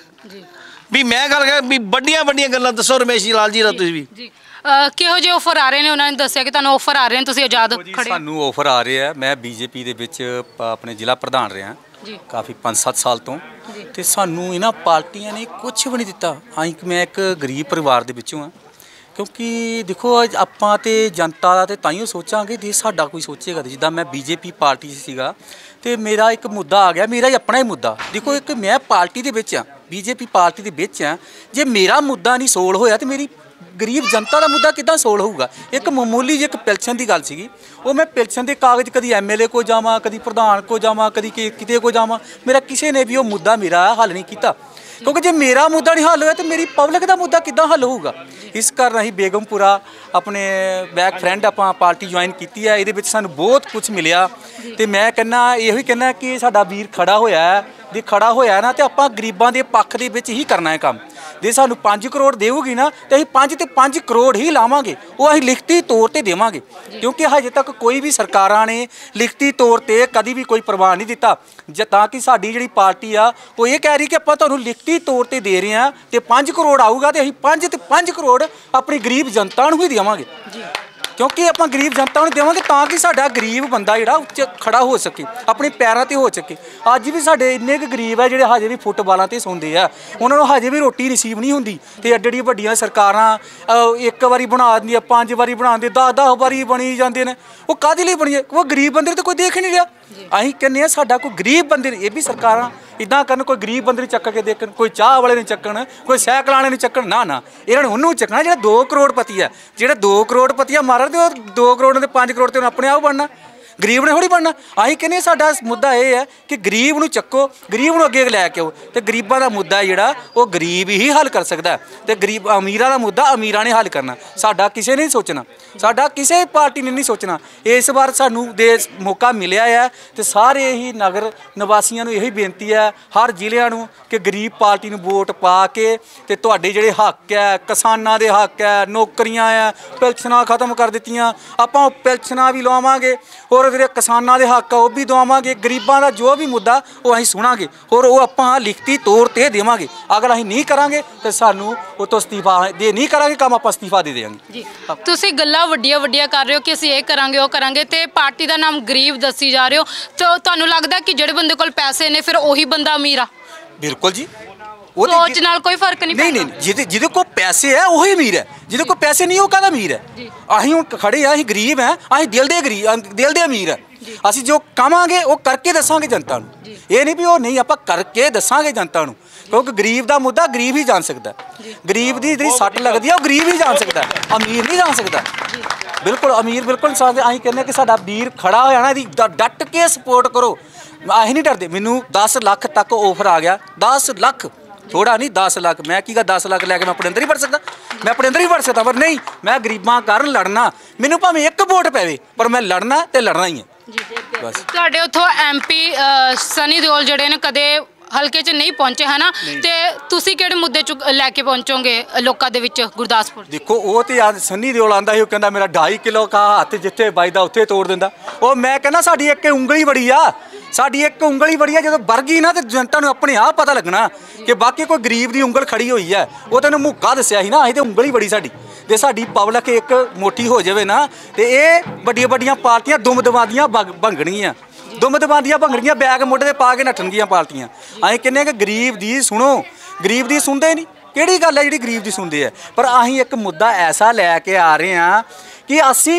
ਵੀ ਮੈਂ ਗੱਲ ਕਰ ਵੀ ਵੱਡੀਆਂ ਵੱਡੀਆਂ ਗੱਲਾਂ ਦੱਸੋ ਰਮੇਸ਼ ਲਾਲ ਜੀ ਦਾ। ਤੁਸੀਂ ਵੀ ਕਿਹੋ ਜਿਹੇ ਆਫਰ ਆ ਰਹੇ ਨੇ? ਉਹਨਾਂ ਨੇ ਦੱਸਿਆ ਕਿ ਤੁਹਾਨੂੰ ਆਫਰ ਆ ਰਹੇ ਨੇ, ਤੁਸੀਂ ਆਜ਼ਾਦ ਖੜੇ। ਸਾਨੂੰ ਆਫਰ ਆ ਰਹੇ ਆ। ਮੈਂ ਬੀਜੇਪੀ ਦੇ ਵਿੱਚ ਆਪਣੇ ਜ਼ਿਲ੍ਹਾ ਪ੍ਰਧਾਨ ਰਿਹਾ ਕਾਫੀ 5-7 ਸਾਲ ਤੋਂ, ਤੇ ਸਾਨੂੰ ਇਹਨਾਂ ਪਾਰਟੀਆਂ ਨੇ ਕੁਝ ਵੀ ਨਹੀਂ ਦਿੱਤਾ। ਮੈਂ ਇੱਕ ਗਰੀਬ ਪਰਿਵਾਰ ਦੇ ਵਿੱਚੋਂ ਹਾਂ, ਕਿਉਂਕਿ ਦੇਖੋ ਆਪਾਂ ਤੇ ਜਨਤਾ ਦਾ ਤੇ ਤਾਈਓ ਸੋਚਾਂਗੇ ਜੇ ਸਾਡਾ ਕੋਈ ਸੋਚੇਗਾ। ਜਿੱਦਾਂ ਮੈਂ ਬੀਜੇਪੀ ਪਾਰਟੀ 'ਚ ਸੀਗਾ ਤੇ ਮੇਰਾ ਇੱਕ ਮੁੱਦਾ ਆ ਗਿਆ, ਮੇਰਾ ਹੀ ਆਪਣਾ ਹੀ ਮੁੱਦਾ। ਦੇਖੋ ਇੱਕ ਮੈਂ ਪਾਰਟੀ ਦੇ ਵਿੱਚ ਹਾਂ, ਬੀਜੇਪੀ ਪਾਰਟੀ ਦੇ ਵਿੱਚ ਹਾਂ, ਜੇ ਮੇਰਾ ਮੁੱਦਾ ਨਹੀਂ ਸੋਲਵ ਹੋਇਆ ਤੇ ਮੇਰੀ ਗਰੀਬ ਜਨਤਾ ਦਾ ਮੁੱਦਾ ਕਿੱਦਾਂ ਸੋਲਵ ਹੋਊਗਾ? ਇੱਕ ਮਾਮੂਲੀ ਜਿਹੀ ਇੱਕ ਪੈਨਸ਼ਨ ਦੀ ਗੱਲ ਸੀਗੀ, ਉਹ ਮੈਂ ਪੈਨਸ਼ਨ ਦੇ ਕਾਗਜ਼ ਕਦੀ ਐਮਐਲਏ ਕੋ ਜਾਵਾਂ, ਕਦੀ ਪ੍ਰਧਾਨ ਕੋ ਜਾਵਾਂ, ਕਦੀ ਕਿਤੇ ਕੋ ਜਾਵਾਂ, ਮੇਰਾ ਕਿਸੇ ਨੇ ਵੀ ਉਹ ਮੁੱਦਾ ਮੇਰਾ ਹੱਲ ਨਹੀਂ ਕੀਤਾ। ਕਿਉਂਕਿ ਜੇ ਮੇਰਾ ਮੁੱਦਾ ਨਹੀਂ ਹੱਲ ਹੋਇਆ ਤਾਂ ਮੇਰੀ ਪਬਲਿਕ ਦਾ ਮੁੱਦਾ ਕਿੱਦਾਂ ਹੱਲ ਹੋਊਗਾ? ਇਸ ਕਾਰਨ ਅਸੀਂ ਬੇਗਮਪੁਰਾ ਆਪਣੇ ਬੈਕ ਫਰੈਂਡ ਆਪਾਂ ਪਾਰਟੀ ਜੁਆਇਨ ਕੀਤੀ ਹੈ। ਇਹਦੇ ਵਿੱਚ ਸਾਨੂੰ ਬਹੁਤ ਕੁਝ ਮਿਲਿਆ ਤੇ ਮੈਂ ਕਹਿੰਦਾ ਇਹੋ ਹੀ ਕਹਿੰਦਾ ਕਿ ਸਾਡਾ ਵੀਰ ਖੜਾ ਹੋਇਆ ਹੈ। ਜੇ ਖੜਾ ਹੋਇਆ ਨਾ ਤੇ ਆਪਾਂ ਗਰੀਬਾਂ ਦੇ ਪੱਖ ਦੇ ਵਿੱਚ ਹੀ ਕਰਨਾ ਹੈ ਕੰਮ। ਜੇ ਸਾਨੂੰ 5 ਕਰੋੜ ਦੇਊਗੀ ਨਾ ਤੇ ਅਸੀਂ 5 ਤੇ 5 ਕਰੋੜ ਹੀ ਲਾਵਾਂਗੇ, ਉਹ ਅਸੀਂ ਲਿਖਤੀ ਤੌਰ ਤੇ ਦੇਵਾਂਗੇ। ਕਿਉਂਕਿ ਹਜੇ ਤੱਕ ਕੋਈ ਵੀ ਸਰਕਾਰਾਂ ਨੇ ਲਿਖਤੀ ਤੌਰ ਤੇ ਕਦੀ ਵੀ ਕੋਈ ਪ੍ਰਵਾਨ ਨਹੀਂ ਦਿੱਤਾ। ਤਾਂ ਕਿ ਸਾਡੀ ਜਿਹੜੀ ਪਾਰਟੀ ਆ ਉਹ ਇਹ ਕਹਿ ਰਹੀ ਕਿ ਆਪਾਂ ਤੁਹਾਨੂੰ ਲਿਖਤੀ ਤੌਰ ਤੇ ਦੇ ਰਹੇ ਹਾਂ ਤੇ 5 ਕਰੋੜ ਆਊਗਾ ਤੇ ਅਸੀਂ 5 ਤੇ 5 ਕਰੋੜ ਆਪਣੀ ਗਰੀਬ ਜਨਤਾ ਨੂੰ ਹੀ ਦੇਵਾਂਗੇ। ਕਿਉਂਕਿ ਆਪਾਂ ਗਰੀਬ ਜਨਤਾ ਨੂੰ ਦੇਵਾਂਗੇ ਤਾਂ ਕਿ ਸਾਡਾ ਗਰੀਬ ਬੰਦਾ ਜਿਹੜਾ ਉੱਚ ਖੜਾ ਹੋ ਸਕੇ, ਆਪਣੇ ਪੈਰਾਂ 'ਤੇ ਹੋ ਸਕੇ। ਅੱਜ ਵੀ ਸਾਡੇ ਇੰਨੇ ਕੁ ਗਰੀਬ ਹੈ ਜਿਹੜੇ ਹਜੇ ਵੀ ਫੁੱਟਬਾਲਾਂ 'ਤੇ ਸੌਂਦੇ ਆ, ਉਹਨਾਂ ਨੂੰ ਹਜੇ ਵੀ ਰੋਟੀ ਨਸੀਬ ਨਹੀਂ ਹੁੰਦੀ। ਤੇ ਐਡੀਆਂ ਵੱਡੀਆਂ ਸਰਕਾਰਾਂ ਇੱਕ ਵਾਰੀ ਬਣਾ ਦਿੰਦੀਆਂ, 5 ਵਾਰੀ ਬਣਾਉਂਦੇ, 10 ਵਾਰੀ ਬਣੀ ਜਾਂਦੇ ਨੇ। ਉਹ ਕਾਹਦੇ ਲਈ ਬਣੀ? ਉਹ ਗਰੀਬ ਬੰਦੇ ਨੂੰ ਤਾਂ ਕੋਈ ਦੇਖ ਨਹੀਂ ਰਿਹਾ। ਅਸੀਂ ਕਹਿੰਦੇ ਹਾਂ ਸਾਡਾ ਕੋਈ ਗਰੀਬ ਬੰਦੇ ਨੇ, ਇਹ ਵੀ ਸਰਕਾਰਾਂ ਇੱਦਾਂ ਕਰਨ, ਕੋਈ ਗਰੀਬ ਬੰਦੇ ਨੂੰ ਚੱਕ ਕੇ ਦੇਖਣ, ਕੋਈ ਚਾਹ ਵਾਲੇ ਨੂੰ ਚੱਕਣ, ਕੋਈ ਸਾਈਕਲ ਵਾਲੇ ਨੂੰ ਚੱਕਣ। ਨਾ ਇਹਨਾਂ ਨੂੰ ਉਹਨੂੰ ਚੱਕਣਾ ਜਿਹੜਾ 2 ਕਰੋੜਪਤੀ ਆ। ਜਿਹੜਾ 2 ਕਰੋੜਪਤੀ ਆ ਮਾਰਨ ਤੇ ਉਹ 2 ਕਰੋੜ ਤੇ 5 ਕਰੋੜ ਤੇ ਉਹਨੇ ਆਪਣੇ ਆਪ ਬਣਨਾ, ਗਰੀਬ ਨੇ ਥੋੜ੍ਹੀ ਬਣਨਾ। ਅਸੀਂ ਕਹਿੰਦੇ ਸਾਡਾ ਮੁੱਦਾ ਇਹ ਹੈ ਕਿ ਗਰੀਬ ਨੂੰ ਚੱਕੋ, ਗਰੀਬ ਨੂੰ ਅੱਗੇ ਲੈ ਕੇ ਆਓ। ਤੇ ਗਰੀਬਾਂ ਦਾ ਮੁੱਦਾ ਜਿਹੜਾ ਉਹ ਗਰੀਬ ਹੀ ਹੱਲ ਕਰ ਸਕਦਾ ਤੇ ਗਰੀਬ ਅਮੀਰਾਂ ਦਾ ਮੁੱਦਾ ਅਮੀਰਾਂ ਨੇ ਹੱਲ ਕਰਨਾ। ਸਾਡਾ ਕਿਸੇ ਨੇ ਨਹੀਂ ਸੋਚਣਾ, ਸਾਡਾ ਕਿਸੇ ਪਾਰਟੀ ਨੇ ਨਹੀਂ ਸੋਚਣਾ। ਇਸ ਵਾਰ ਸਾਨੂੰ ਦੇ ਮੌਕਾ ਮਿਲਿਆ ਹੈ ਤੇ ਸਾਰੇ ਹੀ ਨਗਰ ਨਿਵਾਸੀਆਂ ਨੂੰ ਇਹੀ ਬੇਨਤੀ ਹੈ, ਹਰ ਜ਼ਿਲ੍ਹਿਆਂ ਨੂੰ, ਕਿ ਗਰੀਬ ਪਾਰਟੀ ਨੂੰ ਵੋਟ ਪਾ ਕੇ ਤੇ ਤੁਹਾਡੇ ਜਿਹੜੇ ਹੱਕ ਹੈ, ਕਿਸਾਨਾਂ ਦੇ ਹੱਕ ਹੈ, ਨੌਕਰੀਆਂ ਹੈ, ਪੈਨਸ਼ਨਾਂ ਖਤਮ ਕਰ ਦਿੱਤੀਆਂ, ਆਪਾਂ ਉਹ ਪੈਨਸ਼ਨਾਂ ਵੀ ਲਵਾਵਾਂਗੇ। ਔਰ ਹੋਰ ਜਿਹੜੇ ਕਿਸਾਨਾਂ ਦੇ ਹੱਕ ਆ ਉਹ ਵੀ ਦਵਾਵਾਂਗੇ, ਗਰੀਬਾਂ ਦਾ ਜੋ ਵੀ ਮੁੱਦਾ ਉਹ ਅਸੀਂ ਸੁਣਾਂਗੇ, ਹੋਰ ਉਹ ਆਪਾਂ ਲਿਖਤੀ ਤੌਰ 'ਤੇ ਦੇਵਾਂਗੇ। ਅਗਰ ਅਸੀਂ ਨਹੀਂ ਕਰਾਂਗੇ ਤਾਂ ਸਾਨੂੰ ਉਹ ਤੋਂ ਅਸਤੀਫਾ ਦੇ ਨਹੀਂ ਕਰਾਂਗੇ ਕੰਮ, ਆਪਾਂ ਅਸਤੀਫਾ ਦੇ ਦੇਵਾਂਗੇ ਜੀ। ਤੁਸੀਂ ਗੱਲਾਂ ਵੱਡੀਆਂ ਵੱਡੀਆਂ ਕਰ ਰਹੇ ਹੋ ਕਿ ਅਸੀਂ ਇਹ ਕਰਾਂਗੇ ਉਹ ਕਰਾਂਗੇ, ਤੇ ਪਾਰਟੀ ਦਾ ਨਾਮ ਗਰੀਬ ਦੱਸੀ ਜਾ ਰਹੇ ਹੋ, ਤਾਂ ਤੁਹਾਨੂੰ ਲੱਗਦਾ ਕਿ ਜਿਹੜੇ ਬੰਦੇ ਕੋਲ ਪੈਸੇ ਨੇ ਫਿਰ ਉਹੀ ਬੰਦਾ ਅਮੀਰ ਆ? ਬਿਲਕੁਲ ਜੀ, ਸੋਚ ਨਾਲ ਕੋਈ ਫਰਕ ਨਹੀਂ ਪੈਂਦਾ। ਨਹੀਂ, ਜਿਹਦੇ ਕੋਲ ਪੈਸੇ ਹੈ ਉਹੀ ਅਮੀਰ ਹੈ, ਜਿਹਦੇ ਕੋਲ ਪੈਸੇ ਨਹੀਂ ਉਹ ਕਾਹਦਾ ਅਮੀਰ ਹੈ? ਅਸੀਂ ਹੁਣ ਖੜੇ ਆ, ਅਸੀਂ ਗਰੀਬ ਹੈ, ਅਸੀਂ ਦਿਲ ਦੇ ਅਮੀਰ ਹੈ। ਅਸੀਂ ਜੋ ਕਮਾਂਗੇ ਉਹ ਕਰਕੇ ਦੱਸਾਂਗੇ ਜਨਤਾ ਨੂੰ, ਇਹ ਨਹੀਂ ਵੀ ਉਹ ਨਹੀਂ, ਆਪਾਂ ਕਰਕੇ ਦੱਸਾਂਗੇ ਜਨਤਾ ਨੂੰ, ਕਿਉਂਕਿ ਗਰੀਬ ਦਾ ਮੁੱਦਾ ਗਰੀਬ ਹੀ ਜਾਣ ਸਕਦਾ। ਗਰੀਬ ਦੀ ਜਿਹੜੀ ਸੱਟ ਲੱਗਦੀ ਆ ਉਹ ਗਰੀਬ ਹੀ ਜਾਣ ਸਕਦਾ, ਅਮੀਰ ਨਹੀਂ ਜਾਣ ਸਕਦਾ। ਬਿਲਕੁਲ ਅਮੀਰ ਬਿਲਕੁਲ ਇਨਸਾਨ। ਅਸੀਂ ਕਹਿੰਦੇ ਕਿ ਸਾਡਾ ਵੀਰ ਖੜਾ ਹੋ ਜਾਣਾ, ਇਹਦੀ ਡਟ ਕੇ ਸਪੋਰਟ ਕਰੋ। ਅਸੀਂ ਨਹੀਂ ਡਰਦੇ। ਮੈਨੂੰ 10 ਲੱਖ ਤੱਕ ਆਫਰ ਆ ਗਿਆ, 10 ਲੱਖ ਥੋੜਾ ਨਹੀਂ, 10 ਲੱਖ। ਮੈਂ ਕੀ 10 ਲੱਖ ਲੈ ਕੇ ਮੈਂ ਆਪਣੇ ਅੰਦਰ ਹੀ ਵੜ ਸਕਦਾ? ਮੈਂ ਆਪਣੇ ਅੰਦਰ ਹੀ ਵੜ ਸਕਦਾ, ਪਰ ਨਹੀਂ, ਮੈਂ ਗਰੀਬਾਂ ਕਾਰਨ ਲੜਨਾ। ਮੈਨੂੰ ਭਾਵੇਂ 1 ਵੋਟ ਪਵੇ, ਪਰ ਮੈਂ ਲੜਨਾ ਤੇ ਲੜਨਾ ਹੀ ਹੈ। ਬਸ। ਤੁਹਾਡੇ ਉੱਥੋਂ MP ਸਨੀ ਦਿਓਲ ਜਿਹੜੇ ਨੇ ਕਦੇ ਹਲਕੇ 'ਚ ਨਹੀਂ ਪਹੁੰਚੇ ਹੈ ਨਾ, ਤੇ ਤੁਸੀਂ ਕਿਹੜੇ ਮੁੱਦੇ 'ਚ ਲੈ ਕੇ ਪਹੁੰਚੋਗੇ ਲੋਕਾਂ ਦੇ ਵਿੱਚ ਗੁਰਦਾਸਪੁਰ? ਦੇਖੋ, ਉਹ ਤੇ ਸਨੀ ਦਿਓਲ ਆਂਦਾ ਸੀ, ਉਹ ਕਹਿੰਦਾ ਮੇਰਾ 2.5 ਕਿਲੋ ਕਾ ਹੱਥ ਜਿੱਥੇ ਵੱਜਦਾ ਉੱਥੇ ਤੋੜ ਦਿੰਦਾ। ਉਹ ਮੈਂ ਕਹਿੰਦਾ ਸਾਡੀ ਇੱਕ ਉਂਗਲੀ ਬੜੀ ਆ, ਸਾਡੀ ਇੱਕ ਉਂਗਲੀ ਬੜੀ ਆ। ਜਦੋਂ ਵਰਗੀ ਨਾ ਤੇ ਜਨਤਾ ਨੂੰ ਆਪਣੇ ਆਪ ਪਤਾ ਲੱਗਣਾ ਕਿ ਬਾਕੀ ਕੋਈ ਗਰੀਬ ਦੀ ਉਂਗਲ ਖੜੀ ਹੋਈ ਹੈ। ਉਹ ਤੈਨੂੰ ਮੁੱਕਾ ਦੱਸਿਆ ਸੀ ਨਾ, ਅਸੀਂ ਤੇ ਉਂਗਲੀ ਬੜੀ ਸਾਡੀ। ਜੇ ਸਾਡੀ ਪਬਲਿਕ ਇੱਕ ਮੋਟੀ ਹੋ ਜਾਵੇ ਨਾ, ਤੇ ਇਹ ਵੱਡੀਆਂ ਵੱਡੀਆਂ ਪਾਰਟੀਆਂ ਦੁਮਦਮਾਦੀਆਂ ਭੰਗਣਗੀਆਂ, ਦੁਮਦਮਾਦੀਆਂ ਭੰਗਣਗੀਆਂ, ਬੈਗ ਮੋਢੇ 'ਤੇ ਪਾ ਕੇ ਨੱਠਣਗੀਆਂ ਪਾਰਟੀਆਂ। ਅਸੀਂ ਕਹਿੰਦੇ ਕਿ ਗਰੀਬ ਦੀ ਸੁਣੋ, ਗਰੀਬ ਦੀ ਸੁਣਦੇ ਨਹੀਂ। ਕਿਹੜੀ ਗੱਲ ਹੈ ਜਿਹੜੀ ਗਰੀਬ ਦੀ ਸੁਣਦੇ ਆ? ਪਰ ਅਸੀਂ ਇੱਕ ਮੁੱਦਾ ਐਸਾ ਲੈ ਕੇ ਆ ਰਹੇ ਹਾਂ ਕਿ ਅਸੀਂ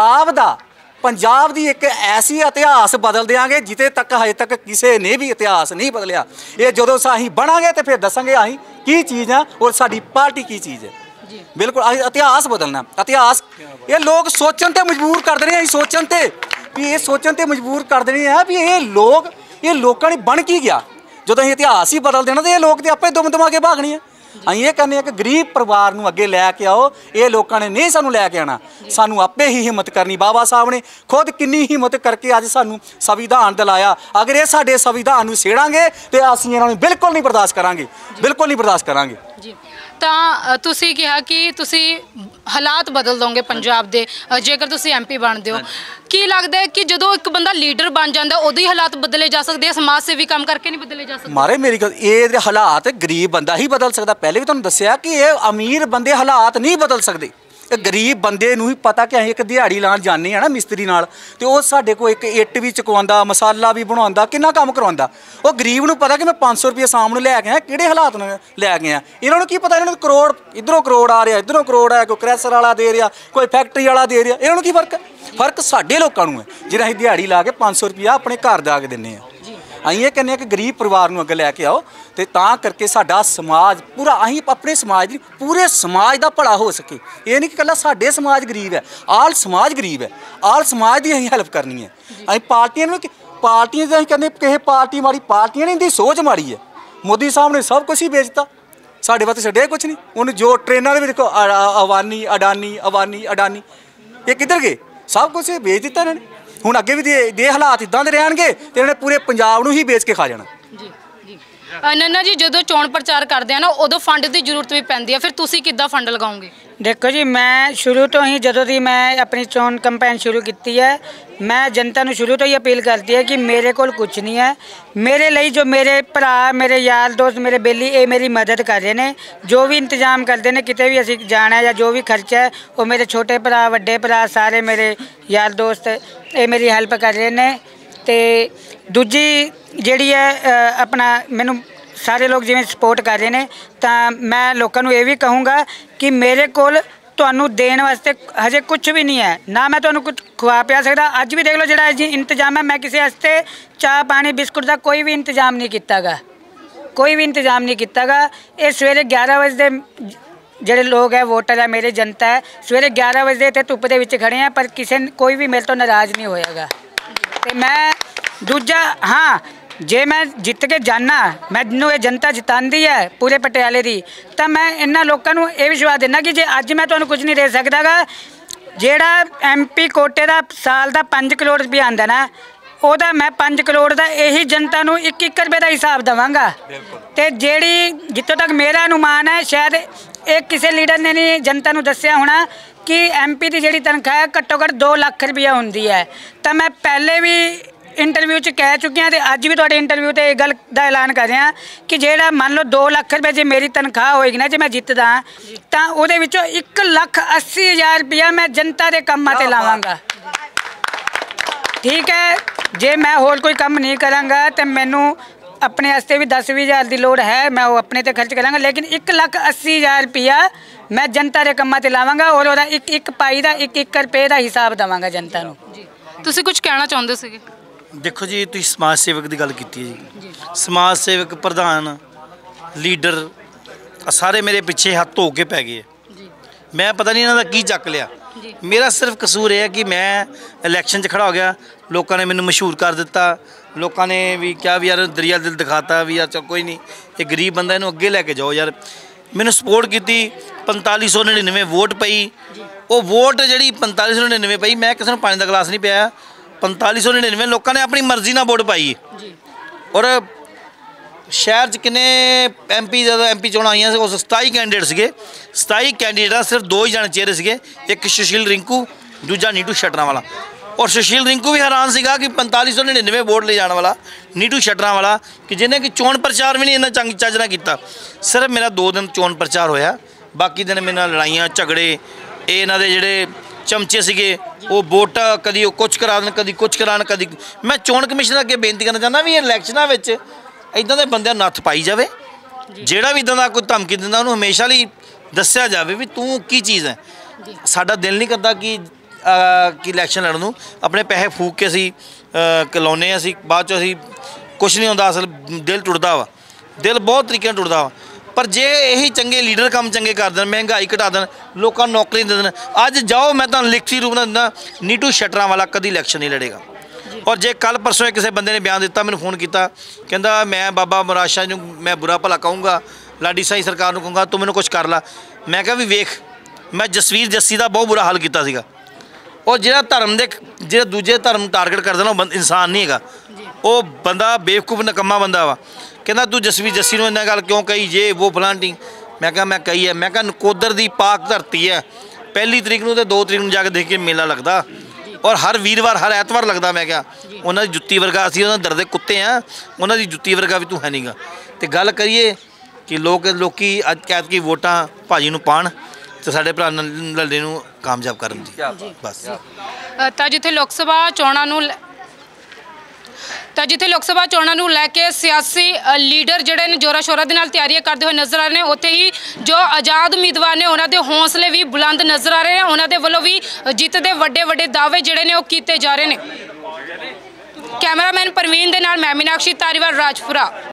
ਪੰਜਾਬ ਦੀ ਇੱਕ ਐਸੀ ਇਤਿਹਾਸ ਬਦਲ ਦਿਆਂਗੇ ਜਿੱਥੇ ਤੱਕ ਹਜੇ ਤੱਕ ਕਿਸੇ ਨੇ ਵੀ ਇਤਿਹਾਸ ਨਹੀਂ ਬਦਲਿਆ। ਇਹ ਜਦੋਂ ਅਸੀਂ ਬਣਾਂਗੇ ਤੇ ਫਿਰ ਦੱਸਾਂਗੇ ਅਸੀਂ ਕੀ ਚੀਜ਼ ਆ ਔਰ ਸਾਡੀ ਪਾਰਟੀ ਕੀ ਚੀਜ਼ ਹੈ। ਬਿਲਕੁਲ ਅਸੀਂ ਇਤਿਹਾਸ ਬਦਲਣਾ। ਇਤਿਹਾਸ ਇਹ ਲੋਕ ਸੋਚਣ ਤੇ ਮਜਬੂਰ ਕਰ ਦੇਣੇ, ਅਸੀਂ ਸੋਚਣ ਤੇ ਵੀ ਇਹ ਸੋਚਣ ਤੇ ਮਜਬੂਰ ਕਰ ਦੇਣੇ ਆ ਵੀ ਇਹ ਲੋਕਾਂ ਨੇ ਬਣ ਕੀ ਗਿਆ। ਜਦੋਂ ਅਸੀਂ ਇਤਿਹਾਸ ਹੀ ਬਦਲ ਦੇਣਾ ਤੇ ਇਹ ਲੋਕ ਤੇ ਆਪੇ ਦੁਮ ਕੇ ਭਾਗਣੇ ਆ। ਅਸੀਂ ਇਹ ਕਹਿੰਦੇ ਆ ਕਿ ਗਰੀਬ ਪਰਿਵਾਰ ਨੂੰ ਅੱਗੇ ਲੈ ਕੇ ਆਓ। ਇਹ ਲੋਕਾਂ ਨੇ ਨਹੀਂ ਸਾਨੂੰ ਲੈ ਕੇ ਆਉਣਾ, ਸਾਨੂੰ ਆਪੇ ਹੀ ਹਿੰਮਤ ਕਰਨੀ। ਬਾਬਾ ਸਾਹਿਬ ਨੇ ਖੁਦ ਕਿੰਨੀ ਹਿੰਮਤ ਕਰਕੇ ਅੱਜ ਸਾਨੂੰ ਸੰਵਿਧਾਨ ਦਿਲਾਇਆ। ਅਗਰ ਇਹ ਸਾਡੇ ਸੰਵਿਧਾਨ ਨੂੰ ਛੇੜਾਂਗੇ ਤੇ ਅਸੀਂ ਇਹਨਾਂ ਨੂੰ ਬਿਲਕੁਲ ਨਹੀਂ ਬਰਦਾਸ਼ਤ ਕਰਾਂਗੇ, ਬਿਲਕੁਲ ਨਹੀਂ ਬਰਦਾਸ਼ਤ ਕਰਾਂਗੇ ਜੀ। ਤਾਂ ਤੁਸੀਂ ਕਿਹਾ ਕਿ ਤੁਸੀਂ ਹਾਲਾਤ ਬਦਲ ਦੋਗੇ ਪੰਜਾਬ ਦੇ ਜੇਕਰ ਤੁਸੀਂ MP ਬਣਦੇ ਹੋ। ਕੀ ਲੱਗਦਾ ਹੈ ਕਿ ਜਦੋਂ ਇੱਕ ਬੰਦਾ ਲੀਡਰ ਬਣ ਜਾਂਦਾ ਉਦੋਂ ਹੀ ਹਾਲਾਤ ਬਦਲੇ ਜਾ ਸਕਦੇ ਆ, ਸਮਾਜ ਸੇਵੀ ਕੰਮ ਕਰਕੇ ਨਹੀਂ ਬਦਲੇ ਜਾ ਸਕਦੇ? ਮਾਰੇ ਮੇਰੀ ਗੱਲ, ਇਹ ਹਾਲਾਤ ਗਰੀਬ ਬੰਦਾ ਹੀ ਬਦਲ ਸਕਦਾ। ਪਹਿਲੇ ਵੀ ਤੁਹਾਨੂੰ ਦੱਸਿਆ ਕਿ ਇਹ ਅਮੀਰ ਬੰਦੇ ਹਾਲਾਤ ਨਹੀਂ ਬਦਲ ਸਕਦੇ। ਇਹ ਗਰੀਬ ਬੰਦੇ ਨੂੰ ਹੀ ਪਤਾ ਕਿ ਅਸੀਂ ਇੱਕ ਦਿਹਾੜੀ ਲਾਉਣ ਜਾਂਦੇ ਹਾਂ ਨਾ ਮਿਸਤਰੀ ਨਾਲ, ਤੇ ਉਹ ਸਾਡੇ ਕੋਲ ਇੱਕ ਇੱਟ ਵੀ ਚੁਕਵਾਉਂਦਾ, ਮਸਾਲਾ ਵੀ ਬਣਾਉਂਦਾ, ਕਿੰਨਾ ਕੰਮ ਕਰਵਾਉਂਦਾ। ਉਹ ਗਰੀਬ ਨੂੰ ਪਤਾ ਕਿ ਮੈਂ 500 ਰੁਪਏ ਸ਼ਾਮ ਨੂੰ ਲੈ ਕੇ ਆਇਆ, ਕਿਹੜੇ ਹਾਲਾਤ ਨਾਲ ਲੈ ਕੇ ਆਇਆ। ਇਹਨਾਂ ਨੂੰ ਕੀ ਪਤਾ, ਇਹਨਾਂ ਨੂੰ ਕਰੋੜ ਇੱਧਰੋਂ ਕਰੋੜ ਆ ਰਿਹਾ, ਇੱਧਰੋਂ ਕਰੋੜ ਆਇਆ, ਕੋਈ ਕ੍ਰੈਸ਼ਰ ਵਾਲਾ ਦੇ ਰਿਹਾ, ਕੋਈ ਫੈਕਟਰੀ ਵਾਲਾ ਦੇ ਰਿਹਾ। ਇਹਨਾਂ ਨੂੰ ਕੀ ਫਰਕ ਹੈ? ਫਰਕ ਸਾਡੇ ਲੋਕਾਂ ਨੂੰ ਹੈ ਜਿਹੜਾ ਅਸੀਂ ਦਿਹਾੜੀ ਲਾ ਕੇ 500 ਰੁਪਇਆ ਆਪਣੇ ਘਰ ਜਾ ਕੇ ਦਿੰਦੇ ਹਾਂ। ਅਸੀਂ ਇਹ ਕਹਿੰਦੇ ਹਾਂ ਕਿ ਗਰੀਬ ਪਰਿਵਾਰ ਨੂੰ ਅੱਗੇ ਲੈ ਕੇ ਆਓ, ਤੇ ਤਾਂ ਕਰਕੇ ਸਾਡਾ ਸਮਾਜ ਪੂਰਾ, ਅਸੀਂ ਆਪਣੇ ਸਮਾਜ ਦੀ ਪੂਰੇ ਸਮਾਜ ਦਾ ਭਲਾ ਹੋ ਸਕੇ। ਇਹ ਨਹੀਂ ਕਿ ਇਕੱਲਾ ਸਾਡੇ ਸਮਾਜ ਗਰੀਬ ਹੈ, ਆਲ ਸਮਾਜ ਗਰੀਬ ਹੈ। ਆਲ ਸਮਾਜ ਦੀ ਅਸੀਂ ਹੈਲਪ ਕਰਨੀ ਹੈ। ਅਸੀਂ ਪਾਰਟੀਆਂ ਨੂੰ ਅਸੀਂ ਕਹਿੰਦੇ ਕਿਸੇ ਪਾਰਟੀ ਮਾੜੀ, ਪਾਰਟੀਆਂ ਨੇ ਇਹਦੀ ਸੋਚ ਮਾੜੀ ਹੈ। ਮੋਦੀ ਸਾਹਿਬ ਨੇ ਸਭ ਕੁਛ ਹੀ ਵੇਚਤਾ, ਸਾਡੇ ਵਾਸਤੇ ਛੱਡਿਆ ਕੁਛ ਨਹੀਂ। ਉਹਨੂੰ ਜੋ ਟ੍ਰੇਨਾਂ ਦੇ ਵੀ ਦੇਖੋ, ਅਵਾਨੀ ਅਡਾਨੀ ਇਹ ਕਿੱਧਰ ਗਏ? ਸਭ ਕੁਛ ਵੇਚ ਦਿੱਤਾ ਇਹਨਾਂ ਨੇ। ਹੁਣ ਅੱਗੇ ਵੀ ਦੇ ਹਾਲਾਤ ਇਦਾਂ ਦੇ ਰਹਿਣਗੇ ਤੇ ਇਹਨੇ ਪੂਰੇ ਪੰਜਾਬ ਨੂੰ ਹੀ ਵੇਚ ਕੇ ਖਾ ਜਾਣਾ। ਨੰਨਾ ਜੀ, ਜਦੋਂ ਚੋਣ ਪ੍ਰਚਾਰ ਕਰਦੇ ਆ ਨਾ ਉਦੋਂ ਫੰਡ ਦੀ ਜ਼ਰੂਰਤ ਵੀ ਪੈਂਦੀ ਆ, ਫਿਰ ਤੁਸੀਂ ਕਿੱਦਾਂ ਫੰਡ ਲਗਾਓਗੇ? ਦੇਖੋ ਜੀ, ਮੈਂ ਸ਼ੁਰੂ ਤੋਂ ਹੀ ਜਦੋਂ ਦੀ ਮੈਂ ਆਪਣੀ ਚੋਣ ਕੰਪੇਨ ਸ਼ੁਰੂ ਕੀਤੀ ਹੈ, ਮੈਂ ਜਨਤਾ ਨੂੰ ਸ਼ੁਰੂ ਤੋਂ ਹੀ ਅਪੀਲ ਕਰਦੀ ਹੈ ਕਿ ਮੇਰੇ ਕੋਲ ਕੁਝ ਨਹੀਂ ਹੈ। ਮੇਰੇ ਲਈ ਜੋ ਮੇਰੇ ਭਰਾ, ਮੇਰੇ ਯਾਰ ਦੋਸਤ, ਮੇਰੇ ਬੇਲੀ, ਇਹ ਮੇਰੀ ਮਦਦ ਕਰ ਰਹੇ ਨੇ। ਜੋ ਵੀ ਇੰਤਜ਼ਾਮ ਕਰਦੇ ਨੇ, ਕਿਤੇ ਵੀ ਅਸੀਂ ਜਾਣਾ ਜਾਂ ਜੋ ਵੀ ਖਰਚਾ ਹੈ, ਉਹ ਮੇਰੇ ਛੋਟੇ ਭਰਾ, ਵੱਡੇ ਭਰਾ, ਸਾਰੇ ਮੇਰੇ ਯਾਰ ਦੋਸਤ ਇਹ ਮੇਰੀ ਹੈਲਪ ਕਰ ਰਹੇ ਨੇ। ਤੇ ਦੂਜੀ ਜਿਹੜੀ ਹੈ ਆਪਣਾ, ਮੈਨੂੰ ਸਾਰੇ ਲੋਕ ਜਿਵੇਂ ਸਪੋਰਟ ਕਰ ਰਹੇ ਨੇ, ਤਾਂ ਮੈਂ ਲੋਕਾਂ ਨੂੰ ਇਹ ਵੀ ਕਹੂੰਗਾ ਕਿ ਮੇਰੇ ਕੋਲ ਤੁਹਾਨੂੰ ਦੇਣ ਵਾਸਤੇ ਹਜੇ ਕੁਝ ਵੀ ਨਹੀਂ ਹੈ, ਨਾ ਮੈਂ ਤੁਹਾਨੂੰ ਕੁਝ ਖਵਾ ਪਿਆ ਸਕਦਾ। ਅੱਜ ਵੀ ਦੇਖ ਲਓ ਜਿਹੜਾ ਜੀ ਇੰਤਜ਼ਾਮ ਹੈ, ਮੈਂ ਕਿਸੇ ਵਾਸਤੇ ਚਾਹ ਪਾਣੀ ਬਿਸਕੁਟ ਦਾ ਕੋਈ ਵੀ ਇੰਤਜ਼ਾਮ ਨਹੀਂ ਕੀਤਾ ਗਾ, ਕੋਈ ਵੀ ਇੰਤਜ਼ਾਮ ਨਹੀਂ ਕੀਤਾ ਗਾ। ਇਹ ਸਵੇਰੇ 11 ਵਜੇ ਦੇ ਜਿਹੜੇ ਲੋਕ ਹੈ, ਵੋਟਰ ਹੈ, ਮੇਰੇ ਜਨਤਾ ਹੈ, ਸਵੇਰੇ 11 ਵਜੇ ਇੱਥੇ ਧੁੱਪ ਦੇ ਵਿੱਚ ਖੜੇ ਆ, ਪਰ ਕੋਈ ਵੀ ਮੇਰੇ ਤੋਂ ਨਾਰਾਜ਼ ਨਹੀਂ ਹੋਏਗਾ। ਤੇ ਮੈਂ ਦੂਜਾ, ਹਾਂ, ਜੇ ਮੈਂ ਜਿੱਤ ਕੇ ਜਾਣਾ, ਮੈਨੂੰ ਇਹ ਜਨਤਾ ਜਿਤਾਉਂਦੀ ਹੈ ਪੂਰੇ ਪਟਿਆਲੇ ਦੀ, ਤਾਂ ਮੈਂ ਇਹਨਾਂ ਲੋਕਾਂ ਨੂੰ ਇਹ ਵਿਸ਼ਵਾਸ ਦਿੰਦਾ ਕਿ ਜੇ ਅੱਜ ਮੈਂ ਤੁਹਾਨੂੰ ਕੁਝ ਨਹੀਂ ਦੇ ਸਕਦਾ ਗਾ, ਜਿਹੜਾ MP ਕੋਟੇ ਦਾ ਸਾਲ ਦਾ 5 ਕਰੋੜ ਰੁਪਇਆ ਆਉਂਦਾ ਨਾ, ਉਹਦਾ ਮੈਂ 5 ਕਰੋੜ ਦਾ ਇਹੀ ਜਨਤਾ ਨੂੰ 1-1 ਰੁਪਏ ਦਾ ਹਿਸਾਬ ਦੇਵਾਂਗਾ। ਤੇ ਜਿਹੜੀ ਜਿੱਥੋਂ ਤੱਕ ਮੇਰਾ ਅਨੁਮਾਨ ਹੈ, ਸ਼ਾਇਦ ਇਹ ਕਿਸੇ ਲੀਡਰ ਨੇ ਨਹੀਂ ਜਨਤਾ ਨੂੰ ਦੱਸਿਆ ਹੋਣਾ कि MP ਦੀ ਜਿਹੜੀ ਤਨਖਾਹ ਹੈ ਘੱਟੋ ਘੱਟ 2 ਲੱਖ ਰੁਪਇਆ ਹੁੰਦੀ ਹੈ। ਤਾਂ ਮੈਂ ਪਹਿਲੇ ਵੀ ਇੰਟਰਵਿਊ 'ਚ ਕਹਿ ਚੁੱਕੀ ਹਾਂ ਤੇ ਅੱਜ ਵੀ ਤੁਹਾਡੇ ਇੰਟਰਵਿਊ ਤੇ ਇਹ ਗੱਲ ਦਾ ਐਲਾਨ ਕਰ ਰਿਹਾ ਕਿ ਜਿਹੜਾ ਮੰਨ ਲਓ 2 ਲੱਖ ਰੁਪਏ ਜੇ ਮੇਰੀ ਤਨਖਾਹ ਹੋਏਗੀ ਨਾ, ਜੇ ਮੈਂ ਜਿੱਤਦਾ ਤਾਂ ਉਹਦੇ ਵਿੱਚੋਂ 1,80,000 ਰੁਪਇਆ ਮੈਂ ਜਨਤਾ ਦੇ ਕੰਮਾਂ ਤੇ ਲਾਵਾਂਗਾ। ਠੀਕ ਹੈ, ਜੇ ਮੈਂ ਹੋਰ ਕੋਈ ਕੰਮ ਨਹੀਂ ਕਰਾਂਗਾ ਤੇ ਮੈਨੂੰ ਆਪਣੇ ਵਾਸਤੇ ਵੀ 10-20 ਹਜ਼ਾਰ ਦੀ ਲੋੜ ਹੈ, मैं वो अपने ते खर्च करांगा, लेकिन 1,80,000 रुपया मैं जनता के कामां ते लावांगा और ਉਹਦਾ ਇੱਕ ਪਾਈ ਦਾ 1 ਰੁਪਏ ਦਾ ਹਿਸਾਬ ਦੇਵਾਂਗਾ ਜਨਤਾ ਨੂੰ। ਤੁਸੀਂ ਕੁਝ ਕਹਿਣਾ ਚਾਹੁੰਦੇ ਸੀਗੇ? ਦੇਖੋ ਜੀ, ਤੁਸੀਂ ਸਮਾਜ ਸੇਵਕ ਦੀ ਗੱਲ ਕੀਤੀ ਹੈ ਜੀ। ਸਮਾਜ ਸੇਵਕ, ਪ੍ਰਧਾਨ, ਲੀਡਰ ਸਾਰੇ ਮੇਰੇ ਪਿੱਛੇ ਹੱਥ ਧੋ ਕੇ ਪੈ ਗਏ। ਮੈਂ ਪਤਾ ਨਹੀਂ ਇਹਨਾਂ ਦਾ ਕੀ ਚੱਕ ਲਿਆ। ਮੇਰਾ ਸਿਰਫ ਕਸੂਰ ਇਹ ਹੈ ਕਿ ਮੈਂ ਇਲੈਕਸ਼ਨ 'ਚ ਖੜਾ ਹੋ ਗਿਆ, ਲੋਕਾਂ ਨੇ ਮੈਨੂੰ ਮਸ਼ਹੂਰ ਕਰ ਦਿੱਤਾ। ਲੋਕਾਂ ਨੇ ਵੀ ਕਿਹਾ ਵੀ ਯਾਰ ਦਰਿਆ ਦਿਲ ਦਿਖਾਤਾ ਵੀ ਯਾਰ ਚਲ ਕੋਈ ਨਹੀਂ, ਇਹ ਗਰੀਬ ਬੰਦਾ, ਇਹਨੂੰ ਅੱਗੇ ਲੈ ਕੇ ਜਾਓ ਯਾਰ। ਮੈਨੂੰ ਸਪੋਰਟ ਕੀਤੀ, 4599 ਵੋਟ ਪਈ। ਉਹ ਵੋਟ ਜਿਹੜੀ 4599 ਪਈ, ਮੈਂ ਕਿਸੇ ਨੂੰ ਪਾਣੀ ਦਾ ਗਲਾਸ ਨਹੀਂ ਪਿਆਇਆ। 4599 ਲੋਕਾਂ ਨੇ ਆਪਣੀ ਮਰਜ਼ੀ ਨਾਲ ਵੋਟ ਪਾਈ। ਔਰ ਸ਼ਹਿਰ 'ਚ ਕਿੰਨੇ MP ਜਦੋਂ MP ਚੋਣਾਂ ਆਈਆਂ ਸੀ, ਉਸ 27 ਕੈਂਡੀਡੇਟ ਸੀਗੇ। 27 ਕੈਂਡੀਡੇਟਾਂ ਸਿਰਫ 2 ਹੀ ਜਾਣੇ ਚਿਹਰੇ ਸੀਗੇ, ਇੱਕ ਸੁਸ਼ੀਲ ਰਿੰਕੂ, ਦੂਜਾ ਨੀਟੂ ਸ਼ਟਰਾਂ ਵਾਲਾ। ਔਰ ਸੁਸ਼ੀਲ ਰਿੰਕੂ ਵੀ ਹੈਰਾਨ ਸੀਗਾ ਕਿ 4599 ਵੋਟ ਲੈ ਜਾਣ ਵਾਲਾ ਨੀਟੂ ਸ਼ਟਰਾਂ ਵਾਲਾ, ਕਿ ਜਿਹਨੇ ਕਿ ਚੋਣ ਪ੍ਰਚਾਰ ਵੀ ਨਹੀਂ ਇੰਨਾ ਚੱਜ ਨਾਲ ਕੀਤਾ। ਸਿਰਫ ਮੇਰਾ 2 ਦਿਨ ਚੋਣ ਪ੍ਰਚਾਰ ਹੋਇਆ, ਬਾਕੀ ਦਿਨ ਮੇਰੇ ਨਾਲ ਲੜਾਈਆਂ ਝਗੜੇ। ਇਹ ਇਹਨਾਂ ਦੇ ਜਿਹੜੇ ਚਮਚੇ ਸੀਗੇ ਉਹ ਵੋਟ ਕਦੀ ਉਹ ਕੁਛ ਕਰਾ ਦੇਣ, ਕਦੀ ਕੁਛ ਕਰਾਉਣ, ਕਦੀ। ਮੈਂ ਚੋਣ ਕਮਿਸ਼ਨ ਅੱਗੇ ਬੇਨਤੀ ਕਰਨਾ ਚਾਹੁੰਦਾ ਵੀ ਇਲੈਕਸ਼ਨਾਂ ਵਿੱਚ ਇੱਦਾਂ ਦੇ ਬੰਦਿਆਂ ਨੂੰ ਨੱਥ ਪਾਈ ਜਾਵੇ। ਜਿਹੜਾ ਵੀ ਇੱਦਾਂ ਦਾ ਕੋਈ ਧਮਕੀ ਦਿੰਦਾ ਉਹਨੂੰ ਹਮੇਸ਼ਾ ਲਈ ਦੱਸਿਆ ਜਾਵੇ ਵੀ ਤੂੰ ਕੀ ਚੀਜ਼ ਹੈ। ਸਾਡਾ ਦਿਲ ਨਹੀਂ ਕਰਦਾ ਕਿ ਇਲੈਕਸ਼ਨ ਲੜਨ ਨੂੰ ਆਪਣੇ ਪੈਸੇ ਫੂਕ ਕੇ ਅਸੀਂ ਲਾਉਂਦੇ ਹਾਂ, ਅਸੀਂ ਬਾਅਦ 'ਚੋਂ ਅਸੀਂ ਕੁਛ ਨਹੀਂ ਹੁੰਦਾ। ਅਸਲ ਦਿਲ ਟੁੱਟਦਾ ਵਾ, ਦਿਲ ਬਹੁਤ ਤਰੀਕੇ ਨਾਲ ਟੁੱਟਦਾ ਵਾ। ਪਰ ਜੇ ਇਹੀ ਚੰਗੇ ਲੀਡਰ ਕੰਮ ਚੰਗੇ ਕਰ ਦੇਣ, ਮਹਿੰਗਾਈ ਘਟਾ ਦੇਣ, ਲੋਕਾਂ ਨੂੰ ਨੌਕਰੀ ਦੇ ਦੇਣ, ਅੱਜ ਜਾਓ ਮੈਂ ਤੁਹਾਨੂੰ ਲਿਖਤੀ ਰੂਪ ਨਾਲ ਦਿੰਦਾ, ਨੀਟੂ ਸ਼ਟਰਾਂ ਵਾਲਾ ਕਦੀ ਇਲੈਕਸ਼ਨ ਨਹੀਂ ਲੜੇਗਾ। ਔਰ ਜੇ ਕੱਲ ਪਰਸੋਂ ਕਿਸੇ ਬੰਦੇ ਨੇ ਬਿਆਨ ਦਿੱਤਾ, ਮੈਨੂੰ ਫੋਨ ਕੀਤਾ, ਕਹਿੰਦਾ ਮੈਂ ਬਾਬਾ ਮੁਰਾਦ ਸ਼ਾਹ ਨੂੰ ਮੈਂ ਬੁਰਾ ਭਲਾ ਕਹੂੰਗਾ, ਲਾਡੀ ਸਾਈ ਸਰਕਾਰ ਨੂੰ ਕਹੂੰਗਾ, ਤੂੰ ਮੈਨੂੰ ਕੁਛ ਕਰ ਲਾ। ਮੈਂ ਕਿਹਾ ਵੀ ਵੇਖ, ਮੈਂ ਜਸਵੀਰ ਜੱਸੀ ਦਾ ਬਹੁਤ ਬੁਰਾ ਹਾਲ ਕੀਤਾ ਸੀਗਾ। ਉਹ ਜਿਹੜਾ ਧਰਮ ਦੇ ਜਿਹੜਾ ਦੂਜੇ ਧਰਮ ਨੂੰ ਟਾਰਗੇਟ ਕਰਦਾ ਨਾ, ਉਹ ਇਨਸਾਨ ਨਹੀਂ ਹੈਗਾ, ਉਹ ਬੰਦਾ ਬੇਵਕੂਫ ਨਕੰਮਾ ਬੰਦਾ ਵਾ। ਕਹਿੰਦਾ ਤੂੰ ਜਸਵੀਰ ਜੱਸੀ ਨੂੰ ਇੰਨਾ ਗੱਲ ਕਿਉਂ ਕਹੀ, ਜੇ ਉਹ ਫਲਾਂਟੀ। ਮੈਂ ਕਿਹਾ ਮੈਂ ਕਹੀ ਹੈ। ਮੈਂ ਕਿਹਾ ਨਕੋਦਰ ਦੀ ਪਾਕ ਧਰਤੀ ਹੈ, 1 ਤਰੀਕ ਨੂੰ ਤੇ 2 ਤਰੀਕ ਨੂੰ ਜਾ ਕੇ ਦੇਖ ਕੇ ਮੇਲਾ ਲੱਗਦਾ, ਔਰ ਹਰ ਵੀਰਵਾਰ ਹਰ ਐਤਵਾਰ ਲੱਗਦਾ। ਮੈਂ ਕਿਹਾ ਉਹਨਾਂ ਦੀ ਜੁੱਤੀ ਵਰਗਾ ਅਸੀਂ ਉਹਨਾਂ ਡਰਦੇ ਕੁੱਤੇ ਆ, ਉਹਨਾਂ ਦੀ ਜੁੱਤੀ ਵਰਗਾ ਵੀ ਤੂੰ ਹੈ ਨਹੀਂਗਾ। ਤੇ ਗੱਲ ਕਰੀਏ ਕਿ ਲੋਕੀ ਅੱਜ ਕਹਿ ਵੋਟਾਂ ਭਾਜੀ ਨੂੰ ਪਾਣ ਤੇ ਸਾਡੇ ਭਰਾ ਲੱਲੇ ਨੂੰ ਕਾਮਯਾਬ ਕਰਨ ਦੀ ਬਸ। ਤਾਂ ਜਿੱਥੇ ਲੋਕ ਸਭਾ ਚੋਣਾਂ ਨੂੰ ਲੈ ਕੇ ਸਿਆਸੀ ਲੀਡਰ ਜਿਹੜੇ ਨੇ ਜ਼ੋਰਾਂ ਸ਼ੋਰਾਂ ਦੇ ਨਾਲ ਤਿਆਰੀਆਂ ਕਰਦੇ ਹੋਏ ਨਜ਼ਰ ਆ ਰਹੇ ਨੇ, ਉੱਥੇ ਹੀ ਜੋ ਆਜ਼ਾਦ ਉਮੀਦਵਾਰ ਨੇ ਉਹਨਾਂ ਦੇ ਹੌਸਲੇ ਵੀ ਬੁਲੰਦ ਨਜ਼ਰ ਆ ਰਹੇ ਨੇ। ਉਹਨਾਂ ਦੇ ਵੱਲੋਂ ਵੀ ਜਿੱਤ ਦੇ ਵੱਡੇ ਦਾਅਵੇ ਜਿਹੜੇ ਨੇ ਉਹ ਕੀਤੇ ਜਾ ਰਹੇ ਨੇ। ਕੈਮਰਾਮੈਨ ਪ੍ਰਵੀਨ ਦੇ ਨਾਲ ਮੈਂ ਮੀਨਾਕਸ਼ੀ ਧਾਰੀਵਾਲ, ਰਾਜਪੁਰਾ।